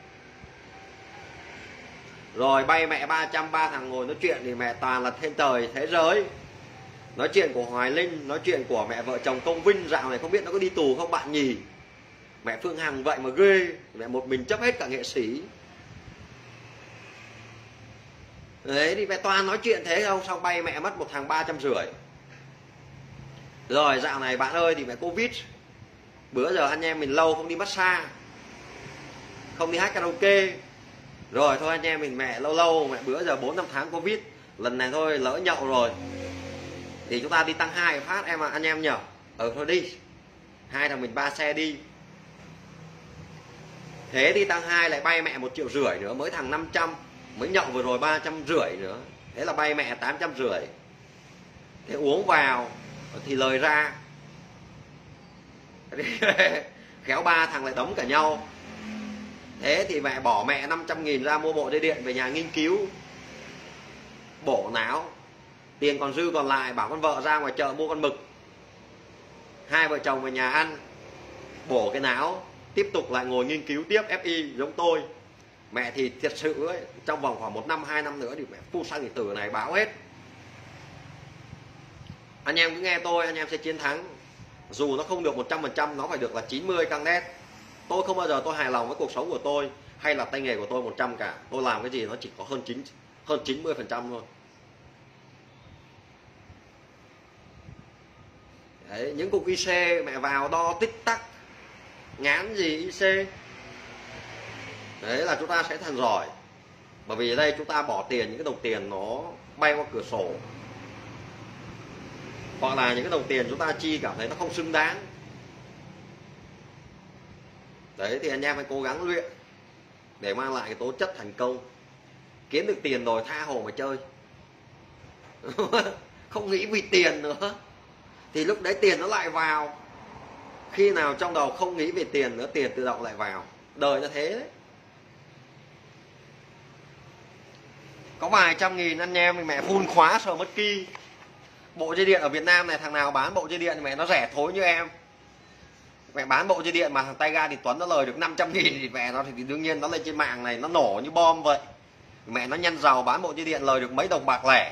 [SPEAKER 1] Rồi bay mẹ ba trăm, ba thằng ngồi nói chuyện thì mẹ toàn là thiên thời thế giới. Nói chuyện của Hoài Linh, nói chuyện của mẹ vợ chồng Công Vinh, dạo này không biết nó có đi tù không bạn nhỉ. Mẹ Phương Hằng vậy mà ghê, mẹ một mình chấp hết cả nghệ sĩ. Đấy thì mẹ toàn nói chuyện thế không, xong bay mẹ mất một thằng ba trăm rưỡi. Rồi dạo này bạn ơi thì mẹ Covid, bữa giờ anh em mình lâu không đi massage, không đi hát karaoke. Rồi thôi anh em mình mẹ lâu lâu mẹ bữa giờ bốn năm tháng Covid, lần này thôi lỡ nhậu rồi thì chúng ta đi tăng hai phát em à, anh em nhở. Ừ thôi đi, hai thằng mình ba xe đi. Thế đi tăng hai lại bay mẹ một triệu rưỡi nữa, mới thằng năm trăm, mới nhậu vừa rồi ba trăm rưỡi nữa, thế là bay mẹ tám trăm rưỡi. Thế uống vào thì lời ra khéo ba thằng lại đóng cả nhau. Thế thì mẹ bỏ mẹ năm trăm nghìn ra mua bộ dây điện về nhà nghiên cứu, bổ não. Tiền còn dư còn lại bảo con vợ ra ngoài chợ mua con mực, hai vợ chồng về nhà ăn, bổ cái não, tiếp tục lại ngồi nghiên cứu tiếp ép i giống tôi. Mẹ thì thật sự ấy, trong vòng khoảng một năm hai năm nữa thì mẹ full xăng điện tử này báo hết. Anh em cứ nghe tôi, anh em sẽ chiến thắng. Dù nó không được một trăm phần trăm, nó phải được là chín mươi căng nét. Tôi không bao giờ tôi hài lòng với cuộc sống của tôi hay là tay nghề của tôi một trăm cả. Tôi làm cái gì nó chỉ có hơn chín hơn chín mươi phần trăm thôi. Đấy, những cục i xê mẹ vào đo tích tắc, ngán gì i xê. Đấy là chúng ta sẽ thành giỏi. Bởi vì ở đây chúng ta bỏ tiền, những cái đồng tiền nó bay qua cửa sổ, hoặc là những cái đồng tiền chúng ta chi cảm thấy nó không xứng đáng. Đấy thì anh em phải cố gắng luyện để mang lại cái tố chất thành công. Kiếm được tiền rồi tha hồ mà chơi không nghĩ vì tiền nữa thì lúc đấy tiền nó lại vào. Khi nào trong đầu không nghĩ về tiền nữa, tiền tự động lại vào. Đời nó thế đấy. Có vài trăm nghìn anh em mình mẹ phun khóa sờ mất ki. Bộ dây điện ở Việt Nam này thằng nào bán bộ dây điện mẹ nó rẻ thối như em. Mẹ bán bộ dây điện mà thằng tay ga thì Tuấn nó lời được năm trăm nghìn thì mẹ nó thì đương nhiên nó lên trên mạng này nó nổ như bom vậy. Mẹ nó nhân giàu bán bộ dây điện lời được mấy đồng bạc lẻ.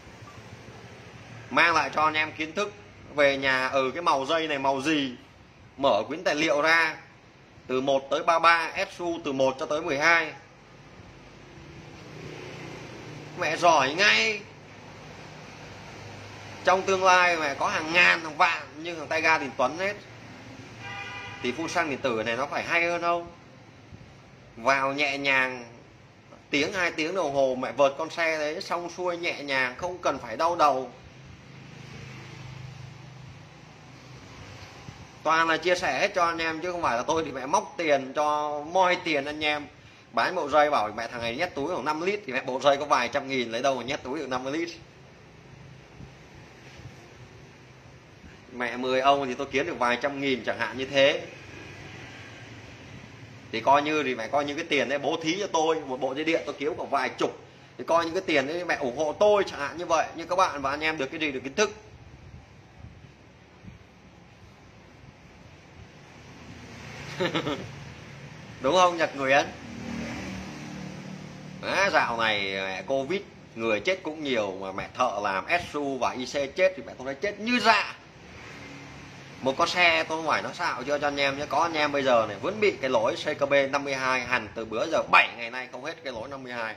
[SPEAKER 1] Mang lại cho anh em kiến thức về nhà. Ừ, cái màu dây này màu gì, mở quyển tài liệu ra từ một tới ba mươi ba, ét u từ một cho tới mười hai. Mẹ giỏi ngay. Trong tương lai mẹ có hàng ngàn hàng vạn như thằng tay ga thì Tuấn hết. Thì phun xăng điện tử này nó phải hay hơn không? Vào nhẹ nhàng tiếng hai tiếng đồng hồ mẹ vợt con xe đấy xong xuôi nhẹ nhàng, không cần phải đau đầu. Toàn là chia sẻ hết cho anh em chứ không phải là tôi thì mẹ móc tiền cho moi tiền anh em. Bán bộ dây bảo mẹ thằng này nhét túi khoảng năm lít thì mẹ bộ dây có vài trăm nghìn lấy đâu mà nhét túi được năm mươi lít. Mẹ mười ông thì tôi kiếm được vài trăm nghìn chẳng hạn như thế. Thì coi như thì mẹ coi như cái tiền đấy bố thí cho tôi, một bộ dây điện tôi kiếm khoảng vài chục. Thì coi như cái tiền đấy mẹ ủng hộ tôi chẳng hạn như vậy. Nhưng các bạn và anh em được cái gì, được kiến thức. Đúng không Nhật Nguyễn? Á, dạo này mẹ Covid người chết cũng nhiều mà mẹ thợ làm ét u và i xê chết thì mẹ tôi thấy chết như dạ. Một con xe tôi không phải nó xạo chưa cho anh em nhé. Có anh em bây giờ này vẫn bị cái lỗi xê ca bê năm mươi hai hành từ bữa giờ bảy ngày nay không hết cái lỗi năm mươi hai.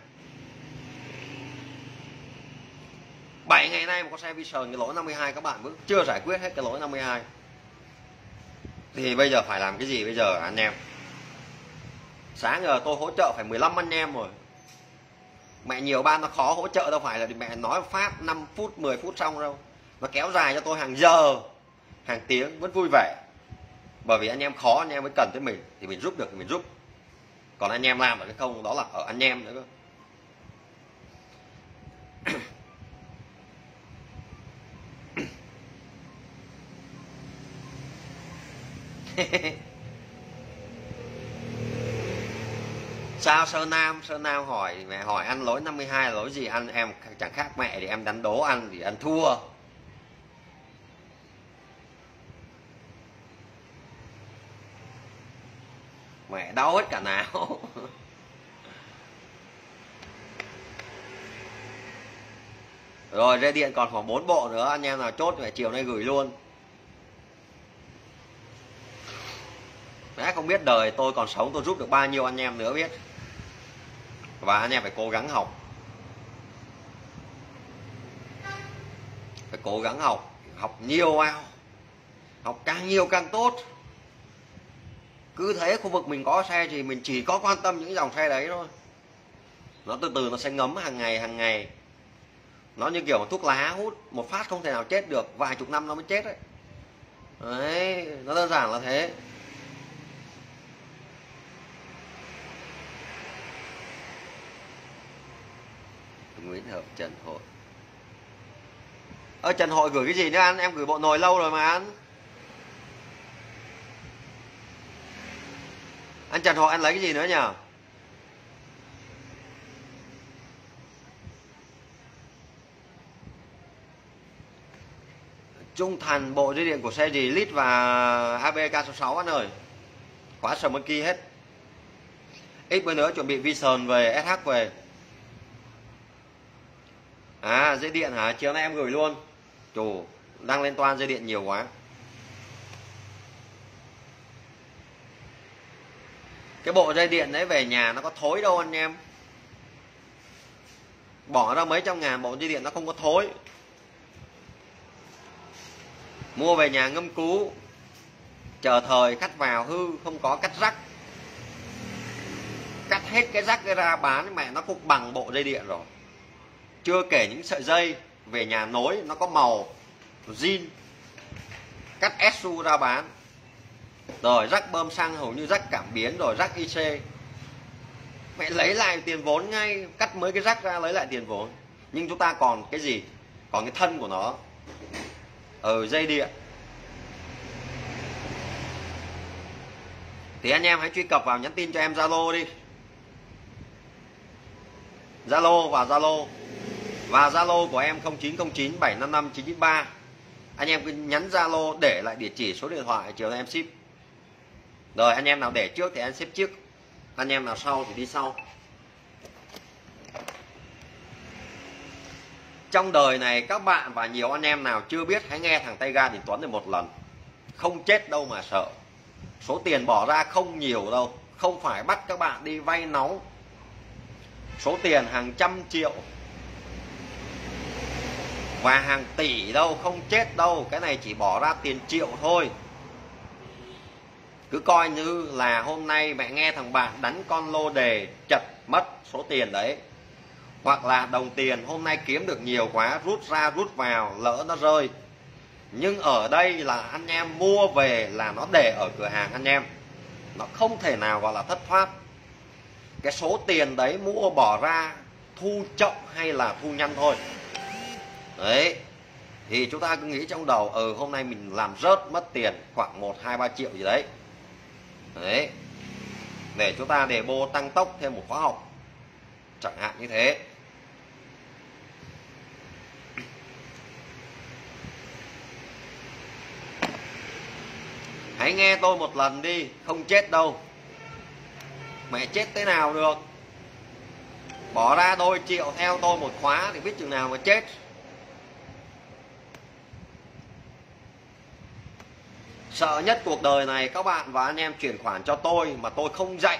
[SPEAKER 1] bảy ngày nay một con xe Vision cái lỗi năm mươi hai các bạn vẫn chưa giải quyết hết cái lỗi năm mươi hai. Thì bây giờ phải làm cái gì bây giờ anh em? Sáng giờ tôi hỗ trợ phải mười lăm anh em rồi. Mẹ nhiều ban nó khó hỗ trợ đâu phải là mẹ nói phát năm phút mười phút xong đâu. Nó kéo dài cho tôi hàng giờ, hàng tiếng vẫn vui vẻ. Bởi vì anh em khó anh em mới cần tới mình thì mình giúp được thì mình giúp. Còn anh em làm được cái không đó là ở anh em nữa cơ. Sao Sơn Nam Sơn Nam hỏi mẹ hỏi ăn lỗi năm mươi hai là lỗi gì? Ăn em chẳng khác mẹ thì em đánh đố ăn thì ăn thua. Mẹ đau hết cả não. Rồi dây điện còn khoảng bốn bộ nữa, anh em nào chốt mẹ chiều nay gửi luôn. Mẹ không biết đời tôi còn sống tôi giúp được bao nhiêu anh em nữa biết. Và anh em phải cố gắng học. Phải cố gắng học. Học nhiều vào. Học càng nhiều càng tốt. Cứ thế khu vực mình có xe thì mình chỉ có quan tâm những dòng xe đấy thôi. Nó từ từ nó sẽ ngấm hàng ngày hàng ngày. Nó như kiểu thuốc lá hút một phát không thể nào chết được, vài chục năm nó mới chết đấy. Đấy, nó đơn giản là thế. Nguyễn Hợp Trần Hội. Ơ Trần Hội gửi cái gì nữa anh? Em gửi bộ nồi lâu rồi mà anh. Anh Trần Hội anh lấy cái gì nữa nhỉ? Trung Thành bộ dây điện của xe gì? Lít và a bê K sáu sáu anh ơi. Khóa sờ monkey hết. Ít bữa nữa chuẩn bị Vision về, ét hát về. À dây điện hả? Chiều nay em gửi luôn. Chủ đang lên toan dây điện nhiều quá. Cái bộ dây điện đấy về nhà nó có thối đâu anh em. Bỏ ra mấy trăm ngàn bộ dây điện nó không có thối. Mua về nhà ngâm cứu, chờ thời cắt vào hư, không có cắt rắc. Cắt hết cái rắc ra bán mẹ nó cũng bằng bộ dây điện rồi. Chưa kể những sợi dây về nhà nối nó có màu zin. Cắt ét u ra bán. Rồi rắc bơm xăng hầu như rắc cảm biến rồi rắc i xê. Mẹ lấy lại tiền vốn ngay, cắt mới cái rắc ra lấy lại tiền vốn. Nhưng chúng ta còn cái gì? Còn cái thân của nó. Ở dây điện. Thì anh em hãy truy cập vào nhắn tin cho em Zalo đi. Zalo vào Zalo. Và Zalo của em không chín không chín bảy năm năm chín chín ba. Anh em cứ nhắn Zalo để lại địa chỉ số điện thoại chiều nay em ship. Rồi anh em nào để trước thì anh xếp trước, anh em nào sau thì đi sau. Trong đời này các bạn và nhiều anh em nào chưa biết, hãy nghe thằng Tay Ga Đình Tuấn này một lần. Không chết đâu mà sợ. Số tiền bỏ ra không nhiều đâu, không phải bắt các bạn đi vay nóng. Số tiền hàng trăm triệu và hàng tỷ đâu, không chết đâu. Cái này chỉ bỏ ra tiền triệu thôi. Cứ coi như là hôm nay mẹ nghe thằng bạn đánh con lô đề chật mất số tiền đấy. Hoặc là đồng tiền hôm nay kiếm được nhiều quá, rút ra rút vào, lỡ nó rơi. Nhưng ở đây là anh em mua về là nó để ở cửa hàng anh em, nó không thể nào gọi là thất thoát. Cái số tiền đấy mua bỏ ra thu chậm hay là thu nhanh thôi. Đấy, thì chúng ta cứ nghĩ trong đầu, ừ hôm nay mình làm rớt mất tiền khoảng một, hai, ba triệu gì đấy. Đấy, để chúng ta để bô tăng tốc thêm một khóa học, chẳng hạn như thế. Hãy nghe tôi một lần đi, không chết đâu. Mẹ chết thế nào được. Bỏ ra đôi triệu theo tôi một khóa thì biết chừng nào mà chết. Sợ nhất cuộc đời này các bạn và anh em chuyển khoản cho tôi mà tôi không dạy,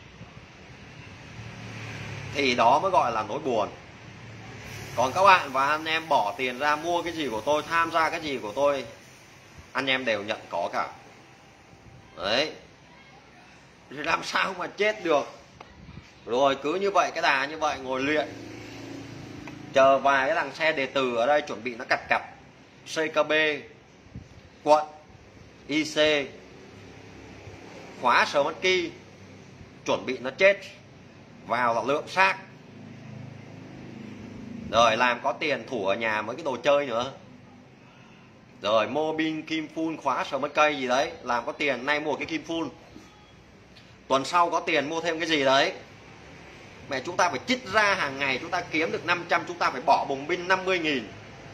[SPEAKER 1] thì đó mới gọi là nỗi buồn. Còn các bạn và anh em bỏ tiền ra mua cái gì của tôi, tham gia cái gì của tôi, anh em đều nhận có cả. Đấy, thì làm sao mà chết được. Rồi cứ như vậy, cái đà như vậy ngồi luyện, chờ vài cái thằng xe đề từ ở đây chuẩn bị nó cặt cặp xê ca bê, quận, i xê, khóa sờ mất kỳ, chuẩn bị nó chết vào là lượng xác. Rồi làm có tiền thủ ở nhà mấy cái đồ chơi nữa. Rồi Mobin, Kim Phun, khóa sờ mất cây gì đấy, làm có tiền, nay mua cái Kim Phun, tuần sau có tiền mua thêm cái gì đấy. Mẹ chúng ta phải chích ra hàng ngày, chúng ta kiếm được năm trăm, chúng ta phải bỏ bùng binh năm mươi nghìn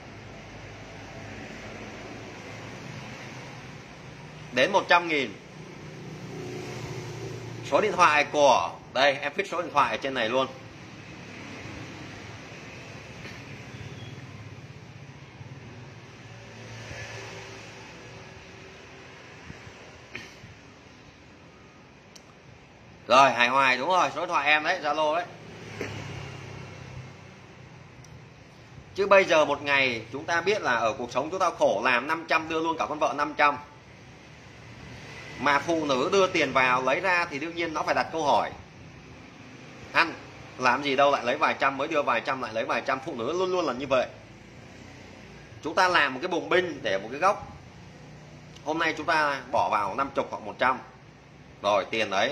[SPEAKER 1] đến một trăm nghìn. Số điện thoại của, đây em viết số điện thoại ở trên này luôn. Rồi Hải Hoài, đúng rồi, số điện thoại em đấy, Zalo đấy. Chứ bây giờ một ngày chúng ta biết là ở cuộc sống chúng ta khổ, làm năm trăm đưa luôn cả con vợ năm trăm. Mà phụ nữ đưa tiền vào lấy ra thì đương nhiên nó phải đặt câu hỏi, anh làm gì đâu lại lấy vài trăm, mới đưa vài trăm lại lấy vài trăm. Phụ nữ luôn luôn là như vậy. Chúng ta làm một cái bùng binh để một cái góc, hôm nay chúng ta bỏ vào năm mươi hoặc một trăm, rồi tiền đấy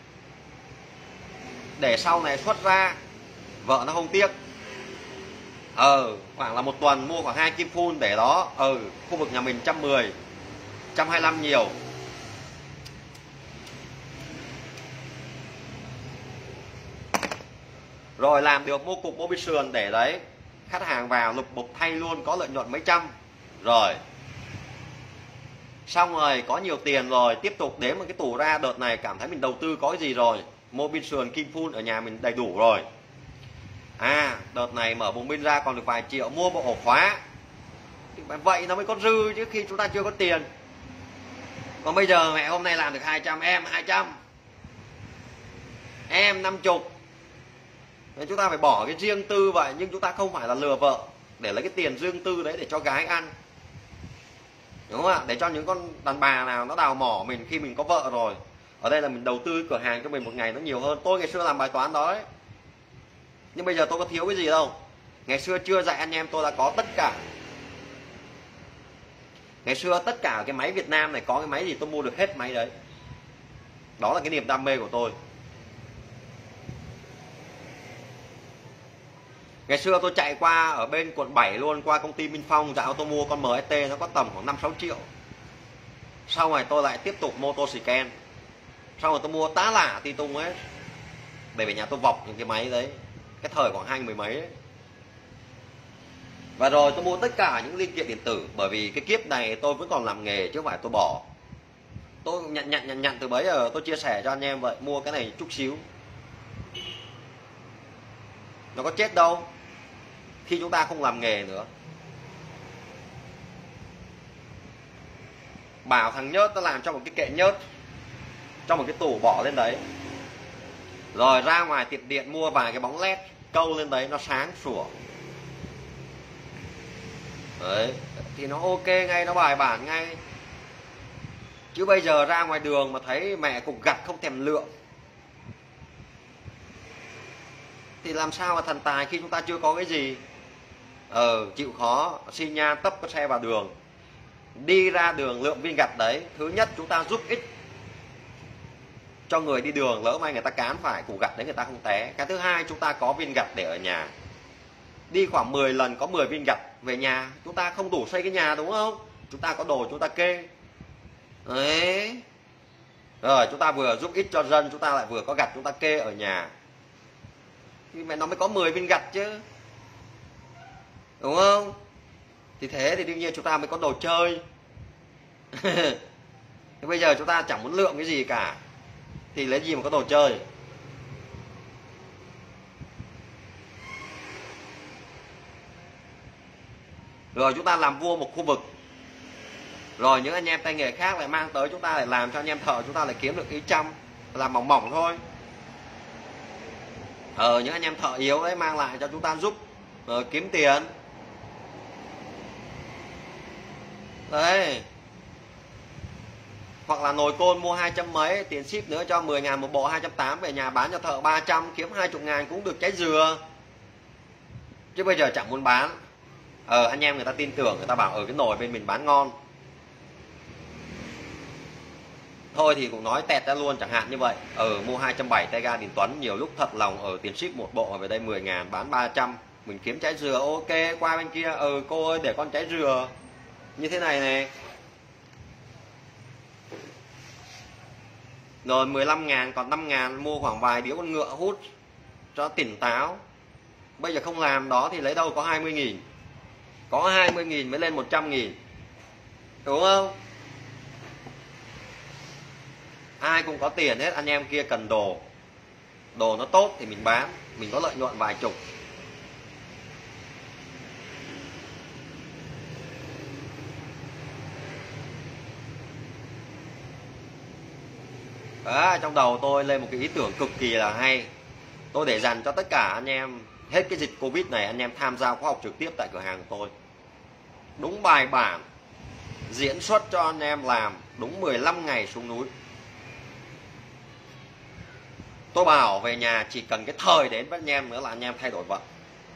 [SPEAKER 1] để sau này xuất ra vợ nó không tiếc. Ờ khoảng là một tuần mua khoảng hai kim phun để đó. Ừ khu vực nhà mình một trăm mười, một trăm hai mươi lăm nhiều. Rồi làm được mua cục Mobin sườn để đấy, khách hàng vào lục bục thay luôn, có lợi nhuận mấy trăm. Rồi xong rồi có nhiều tiền rồi, tiếp tục đến một cái tủ ra, đợt này cảm thấy mình đầu tư có cái gì rồi, Mobin sườn, Kim Phun ở nhà mình đầy đủ rồi. À đợt này mở bùng binh ra còn được vài triệu, mua bộ ổ khóa. Vậy nó mới có dư chứ khi chúng ta chưa có tiền. Còn bây giờ mẹ hôm nay làm được hai trăm, em hai trăm, em năm mươi. Nên chúng ta phải bỏ cái riêng tư vậy, nhưng chúng ta không phải là lừa vợ để lấy cái tiền riêng tư đấy để cho gái ăn, đúng không ạ? Để cho những con đàn bà nào nó đào mỏ mình khi mình có vợ rồi. Ở đây là mình đầu tư cửa hàng cho mình một ngày nó nhiều hơn. Tôi ngày xưa làm bài toán đó đấy, nhưng bây giờ tôi có thiếu cái gì đâu. Ngày xưa chưa dạy anh em tôi đã có tất cả. Ngày xưa tất cả cái máy Việt Nam này có cái máy gì tôi mua được hết máy đấy. Đó là cái niềm đam mê của tôi. Ngày xưa tôi chạy qua ở bên quận bảy luôn, qua công ty Minh Phong, dạo tôi mua con em ét tê nó có tầm khoảng năm sáu triệu. Sau này tôi lại tiếp tục mô tô scan. Sau rồi tôi mua tá lả ti tung ấy, để về nhà tôi vọc những cái máy đấy, cái thời khoảng hai mười mấy ấy. Và rồi tôi mua tất cả những linh kiện điện tử, bởi vì cái kiếp này tôi vẫn còn làm nghề chứ không phải tôi bỏ. Tôi nhận nhận nhận nhận từ bấy giờ tôi chia sẻ cho anh em vậy, mua cái này chút xíu nó có chết đâu khi chúng ta không làm nghề nữa. Bảo thằng nhớt nó làm cho một cái kệ nhớt, trong một cái tủ bỏ lên đấy, rồi ra ngoài tiệm điện mua vài cái bóng led câu lên đấy nó sáng sủa đấy, thì nó ok ngay, nó bài bản ngay. Chứ bây giờ ra ngoài đường mà thấy mẹ cục gặt không thèm lượng thì làm sao mà thần tài khi chúng ta chưa có cái gì. Ờ chịu khó xi nhan tấp cái xe vào đường, đi ra đường lượng viên gạch đấy, thứ nhất chúng ta giúp ích cho người đi đường, lỡ may người ta cán phải củ gạch đấy người ta không té. Cái thứ hai, chúng ta có viên gạch để ở nhà, đi khoảng mười lần có mười viên gạch, về nhà chúng ta không đủ xây cái nhà đúng không, chúng ta có đồ chúng ta kê đấy. Rồi chúng ta vừa giúp ích cho dân, chúng ta lại vừa có gạch chúng ta kê ở nhà, thì mẹ nó mới có mười viên gạch chứ, đúng không? Thì thế thì đương nhiên chúng ta mới có đồ chơi. Thì bây giờ chúng ta chẳng muốn lượng cái gì cả thì lấy gì mà có đồ chơi. Rồi chúng ta làm vua một khu vực, rồi những anh em tay nghề khác lại mang tới, chúng ta lại làm cho anh em thợ chúng ta lại kiếm được ý trăm, làm mỏng mỏng thôi. Ờ những anh em thợ yếu đấy mang lại cho chúng ta giúp rồi kiếm tiền đấy. Hoặc là nồi côn mua hai trăm mấy, tiền ship nữa cho mười ngàn một bộ, hai trăm tám mươi, về nhà bán cho thợ ba trăm, kiếm hai mươi ngàn cũng được trái dừa. Chứ bây giờ chẳng muốn bán. Ờ anh em người ta tin tưởng, người ta bảo ở cái nồi bên mình bán ngon, thôi thì cũng nói tẹt ra luôn chẳng hạn như vậy. Ờ mua hai trăm bảy mươi tay ga Đình Tuấn, nhiều lúc thật lòng ở tiền ship một bộ về đây mười ngàn bán ba trăm, mình kiếm trái dừa ok. Qua bên kia ờ cô ơi để con trái dừa như thế này này, rồi mười lăm ngàn còn năm ngàn mua khoảng vài điếu con ngựa hút cho tỉnh táo. Bây giờ không làm đó thì lấy đâu có hai mươi nghìn, có hai mươi nghìn mới lên một trăm nghìn, đúng không? Ai cũng có tiền hết, anh em kia cần đồ, đồ nó tốt thì mình bán, mình có lợi nhuận vài chục. Đó, trong đầu tôi lên một cái ý tưởng cực kỳ là hay, tôi để dành cho tất cả anh em hết cái dịch Covid này, anh em tham gia khóa học trực tiếp tại cửa hàng của tôi, đúng bài bản, diễn xuất cho anh em làm đúng mười lăm ngày xuống núi. Tôi bảo về nhà chỉ cần cái thời đến với anh em nữa là anh em thay đổi vận.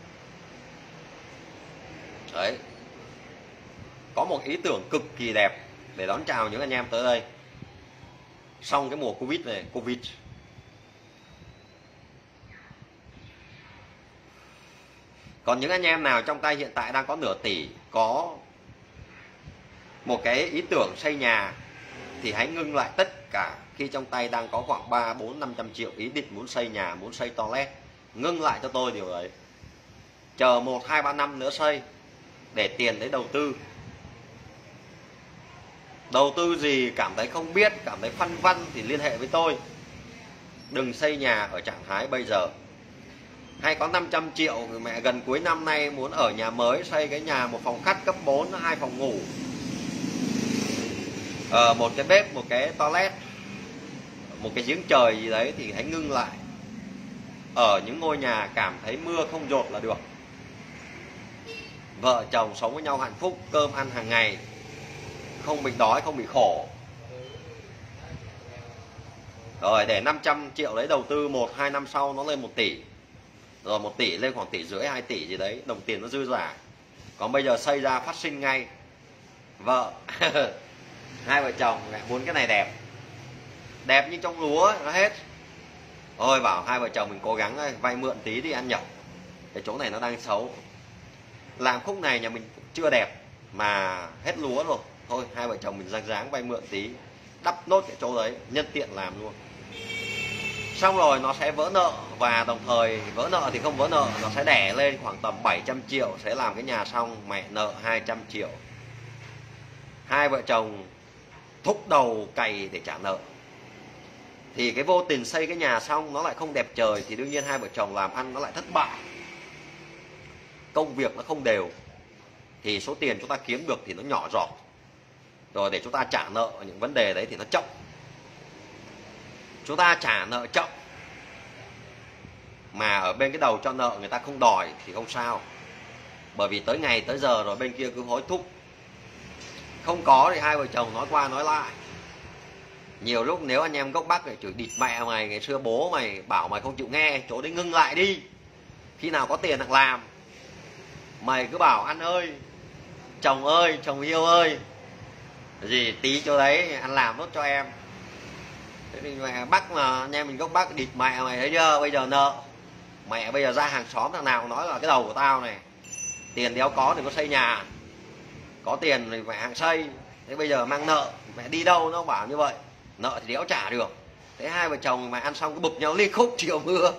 [SPEAKER 1] Đấy, có một ý tưởng cực kỳ đẹp để đón chào những anh em tới đây xong cái mùa Covid này. Covid còn những anh em nào trong tay hiện tại đang có nửa tỷ, có một cái ý tưởng xây nhà, thì hãy ngưng lại tất cả khi trong tay đang có khoảng ba, bốn, năm trăm triệu ý định muốn xây nhà, muốn xây toilet. Ngưng lại cho tôi điều đấy, chờ một, hai, ba năm nữa xây, để tiền đấy đầu tư. Đầu tư gì cảm thấy không biết, cảm thấy phân vân thì liên hệ với tôi. Đừng xây nhà ở trạng thái bây giờ. Hay có năm trăm triệu mẹ gần cuối năm nay muốn ở nhà mới, xây cái nhà một phòng khách cấp bốn, hai phòng ngủ, ờ, một cái bếp, một cái toilet, một cái giếng trời gì đấy, thì hãy ngưng lại. Ở những ngôi nhà cảm thấy mưa không dột là được. Vợ chồng sống với nhau hạnh phúc, cơm ăn hàng ngày, không bị đói, không bị khổ. Rồi để năm trăm triệu đấy đầu tư, một hai năm sau nó lên một tỷ, rồi một tỷ lên khoảng tỷ rưỡi, hai tỷ gì đấy, đồng tiền nó dư giả. Còn bây giờ xây ra phát sinh ngay. Vợ hai vợ chồng lại muốn cái này đẹp, đẹp như trong lúa nó hết. Ôi bảo hai vợ chồng mình cố gắng ơi, vay mượn tí đi ăn nhậu, cái chỗ này nó đang xấu, làm khúc này nhà mình chưa đẹp mà hết lúa rồi, thôi hai vợ chồng mình ráng ráng vay mượn tí, đắp nốt cái chỗ đấy, nhân tiện làm luôn. Xong rồi nó sẽ vỡ nợ, và đồng thời vỡ nợ thì không vỡ nợ, nó sẽ đẻ lên khoảng tầm bảy trăm triệu, sẽ làm cái nhà xong, mẹ nợ hai trăm triệu. Hai vợ chồng thúc đầu cày để trả nợ. Thì cái vô tình xây cái nhà xong nó lại không đẹp trời, thì đương nhiên hai vợ chồng làm ăn nó lại thất bại, công việc nó không đều, thì số tiền chúng ta kiếm được thì nó nhỏ giọt, rồi để chúng ta trả nợ những vấn đề đấy thì nó chậm. Chúng ta trả nợ chậm mà ở bên cái đầu cho nợ người ta không đòi thì không sao, bởi vì tới ngày tới giờ rồi bên kia cứ hối thúc. Không có thì hai vợ chồng nói qua nói lại. Nhiều lúc nếu anh em gốc Bắc thì chửi địt mẹ mày, ngày xưa bố mày bảo mày không chịu nghe, chỗ đấy ngưng lại đi, khi nào có tiền thằng làm. Mày cứ bảo ăn ơi, chồng ơi, chồng yêu ơi, gì tí chỗ đấy ăn làm tốt cho em. Thế thì mẹ Bắc mà anh em mình gốc Bắc địt mẹ mày thấy chưa, bây giờ nợ mẹ, bây giờ ra hàng xóm thằng nào cũng nói là cái đầu của tao này, tiền đéo có thì có xây nhà, có tiền thì mẹ hàng xây. Thế bây giờ mang nợ mẹ đi đâu nó bảo như vậy, nợ thì đéo trả được. Thế hai vợ chồng mà ăn xong cứ bụp nhau liên khúc chiều mưa.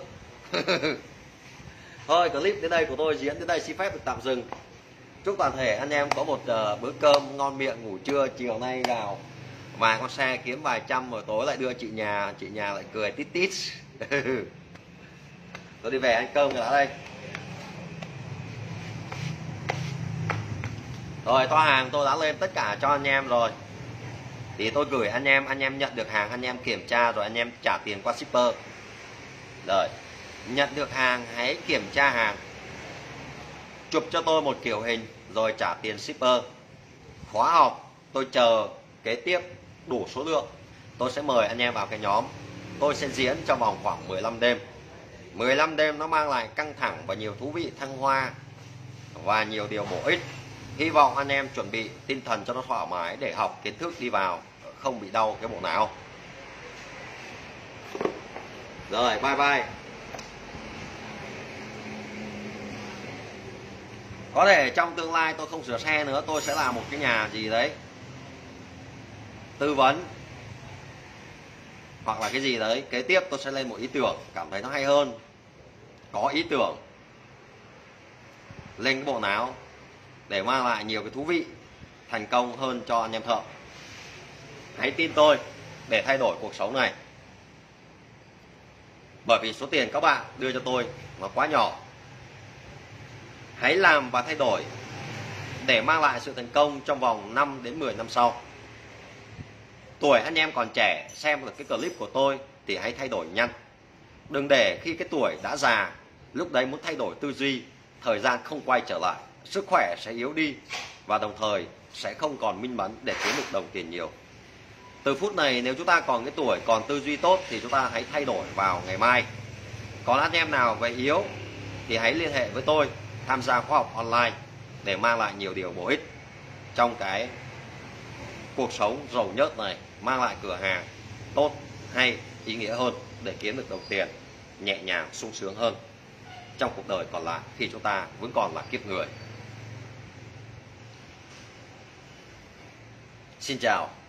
[SPEAKER 1] Thôi clip đến đây của tôi diễn đến đây xin phép được tạm dừng. Chúc toàn thể anh em có một uh, bữa cơm ngon miệng, ngủ trưa chiều nay vào vài con xe kiếm vài trăm, rồi tối lại đưa chị nhà, chị nhà lại cười tít tít. Tôi đi về ăn cơm rồi đã đây. Rồi toa hàng tôi đã lên tất cả cho anh em rồi, thì tôi gửi anh em, anh em nhận được hàng anh em kiểm tra rồi anh em trả tiền qua shipper. Rồi nhận được hàng hãy kiểm tra hàng, chụp cho tôi một kiểu hình rồi trả tiền shipper. Khóa học tôi chờ kế tiếp đủ số lượng, tôi sẽ mời anh em vào cái nhóm. Tôi sẽ diễn trong vòng khoảng mười lăm đêm. mười lăm đêm nó mang lại căng thẳng và nhiều thú vị, thăng hoa và nhiều điều bổ ích. Hy vọng anh em chuẩn bị tinh thần cho nó thoải mái để học kiến thức đi vào, không bị đau cái bộ não. Rồi bye bye. Có thể trong tương lai tôi không sửa xe nữa, tôi sẽ làm một cái nhà gì đấy tư vấn hoặc là cái gì đấy. Kế tiếp tôi sẽ lên một ý tưởng cảm thấy nó hay hơn, có ý tưởng lên cái bộ não để mang lại nhiều cái thú vị, thành công hơn cho anh em thợ. Hãy tin tôi để thay đổi cuộc sống này, bởi vì số tiền các bạn đưa cho tôi nó quá nhỏ. Hãy làm và thay đổi để mang lại sự thành công trong vòng năm đến mười năm sau. Tuổi anh em còn trẻ xem được cái clip của tôi thì hãy thay đổi nhanh. Đừng để khi cái tuổi đã già, lúc đấy muốn thay đổi tư duy, thời gian không quay trở lại, sức khỏe sẽ yếu đi và đồng thời sẽ không còn minh mẫn để kiếm được đồng tiền nhiều. Từ phút này nếu chúng ta còn cái tuổi, còn tư duy tốt thì chúng ta hãy thay đổi vào ngày mai. Còn anh em nào về yếu thì hãy liên hệ với tôi tham gia khóa học online để mang lại nhiều điều bổ ích trong cái cuộc sống giàu nhớt này, mang lại cửa hàng tốt, hay, ý nghĩa hơn để kiếm được đồng tiền nhẹ nhàng, sung sướng hơn trong cuộc đời còn lại khi chúng ta vẫn còn là kiếp người. Xin chào.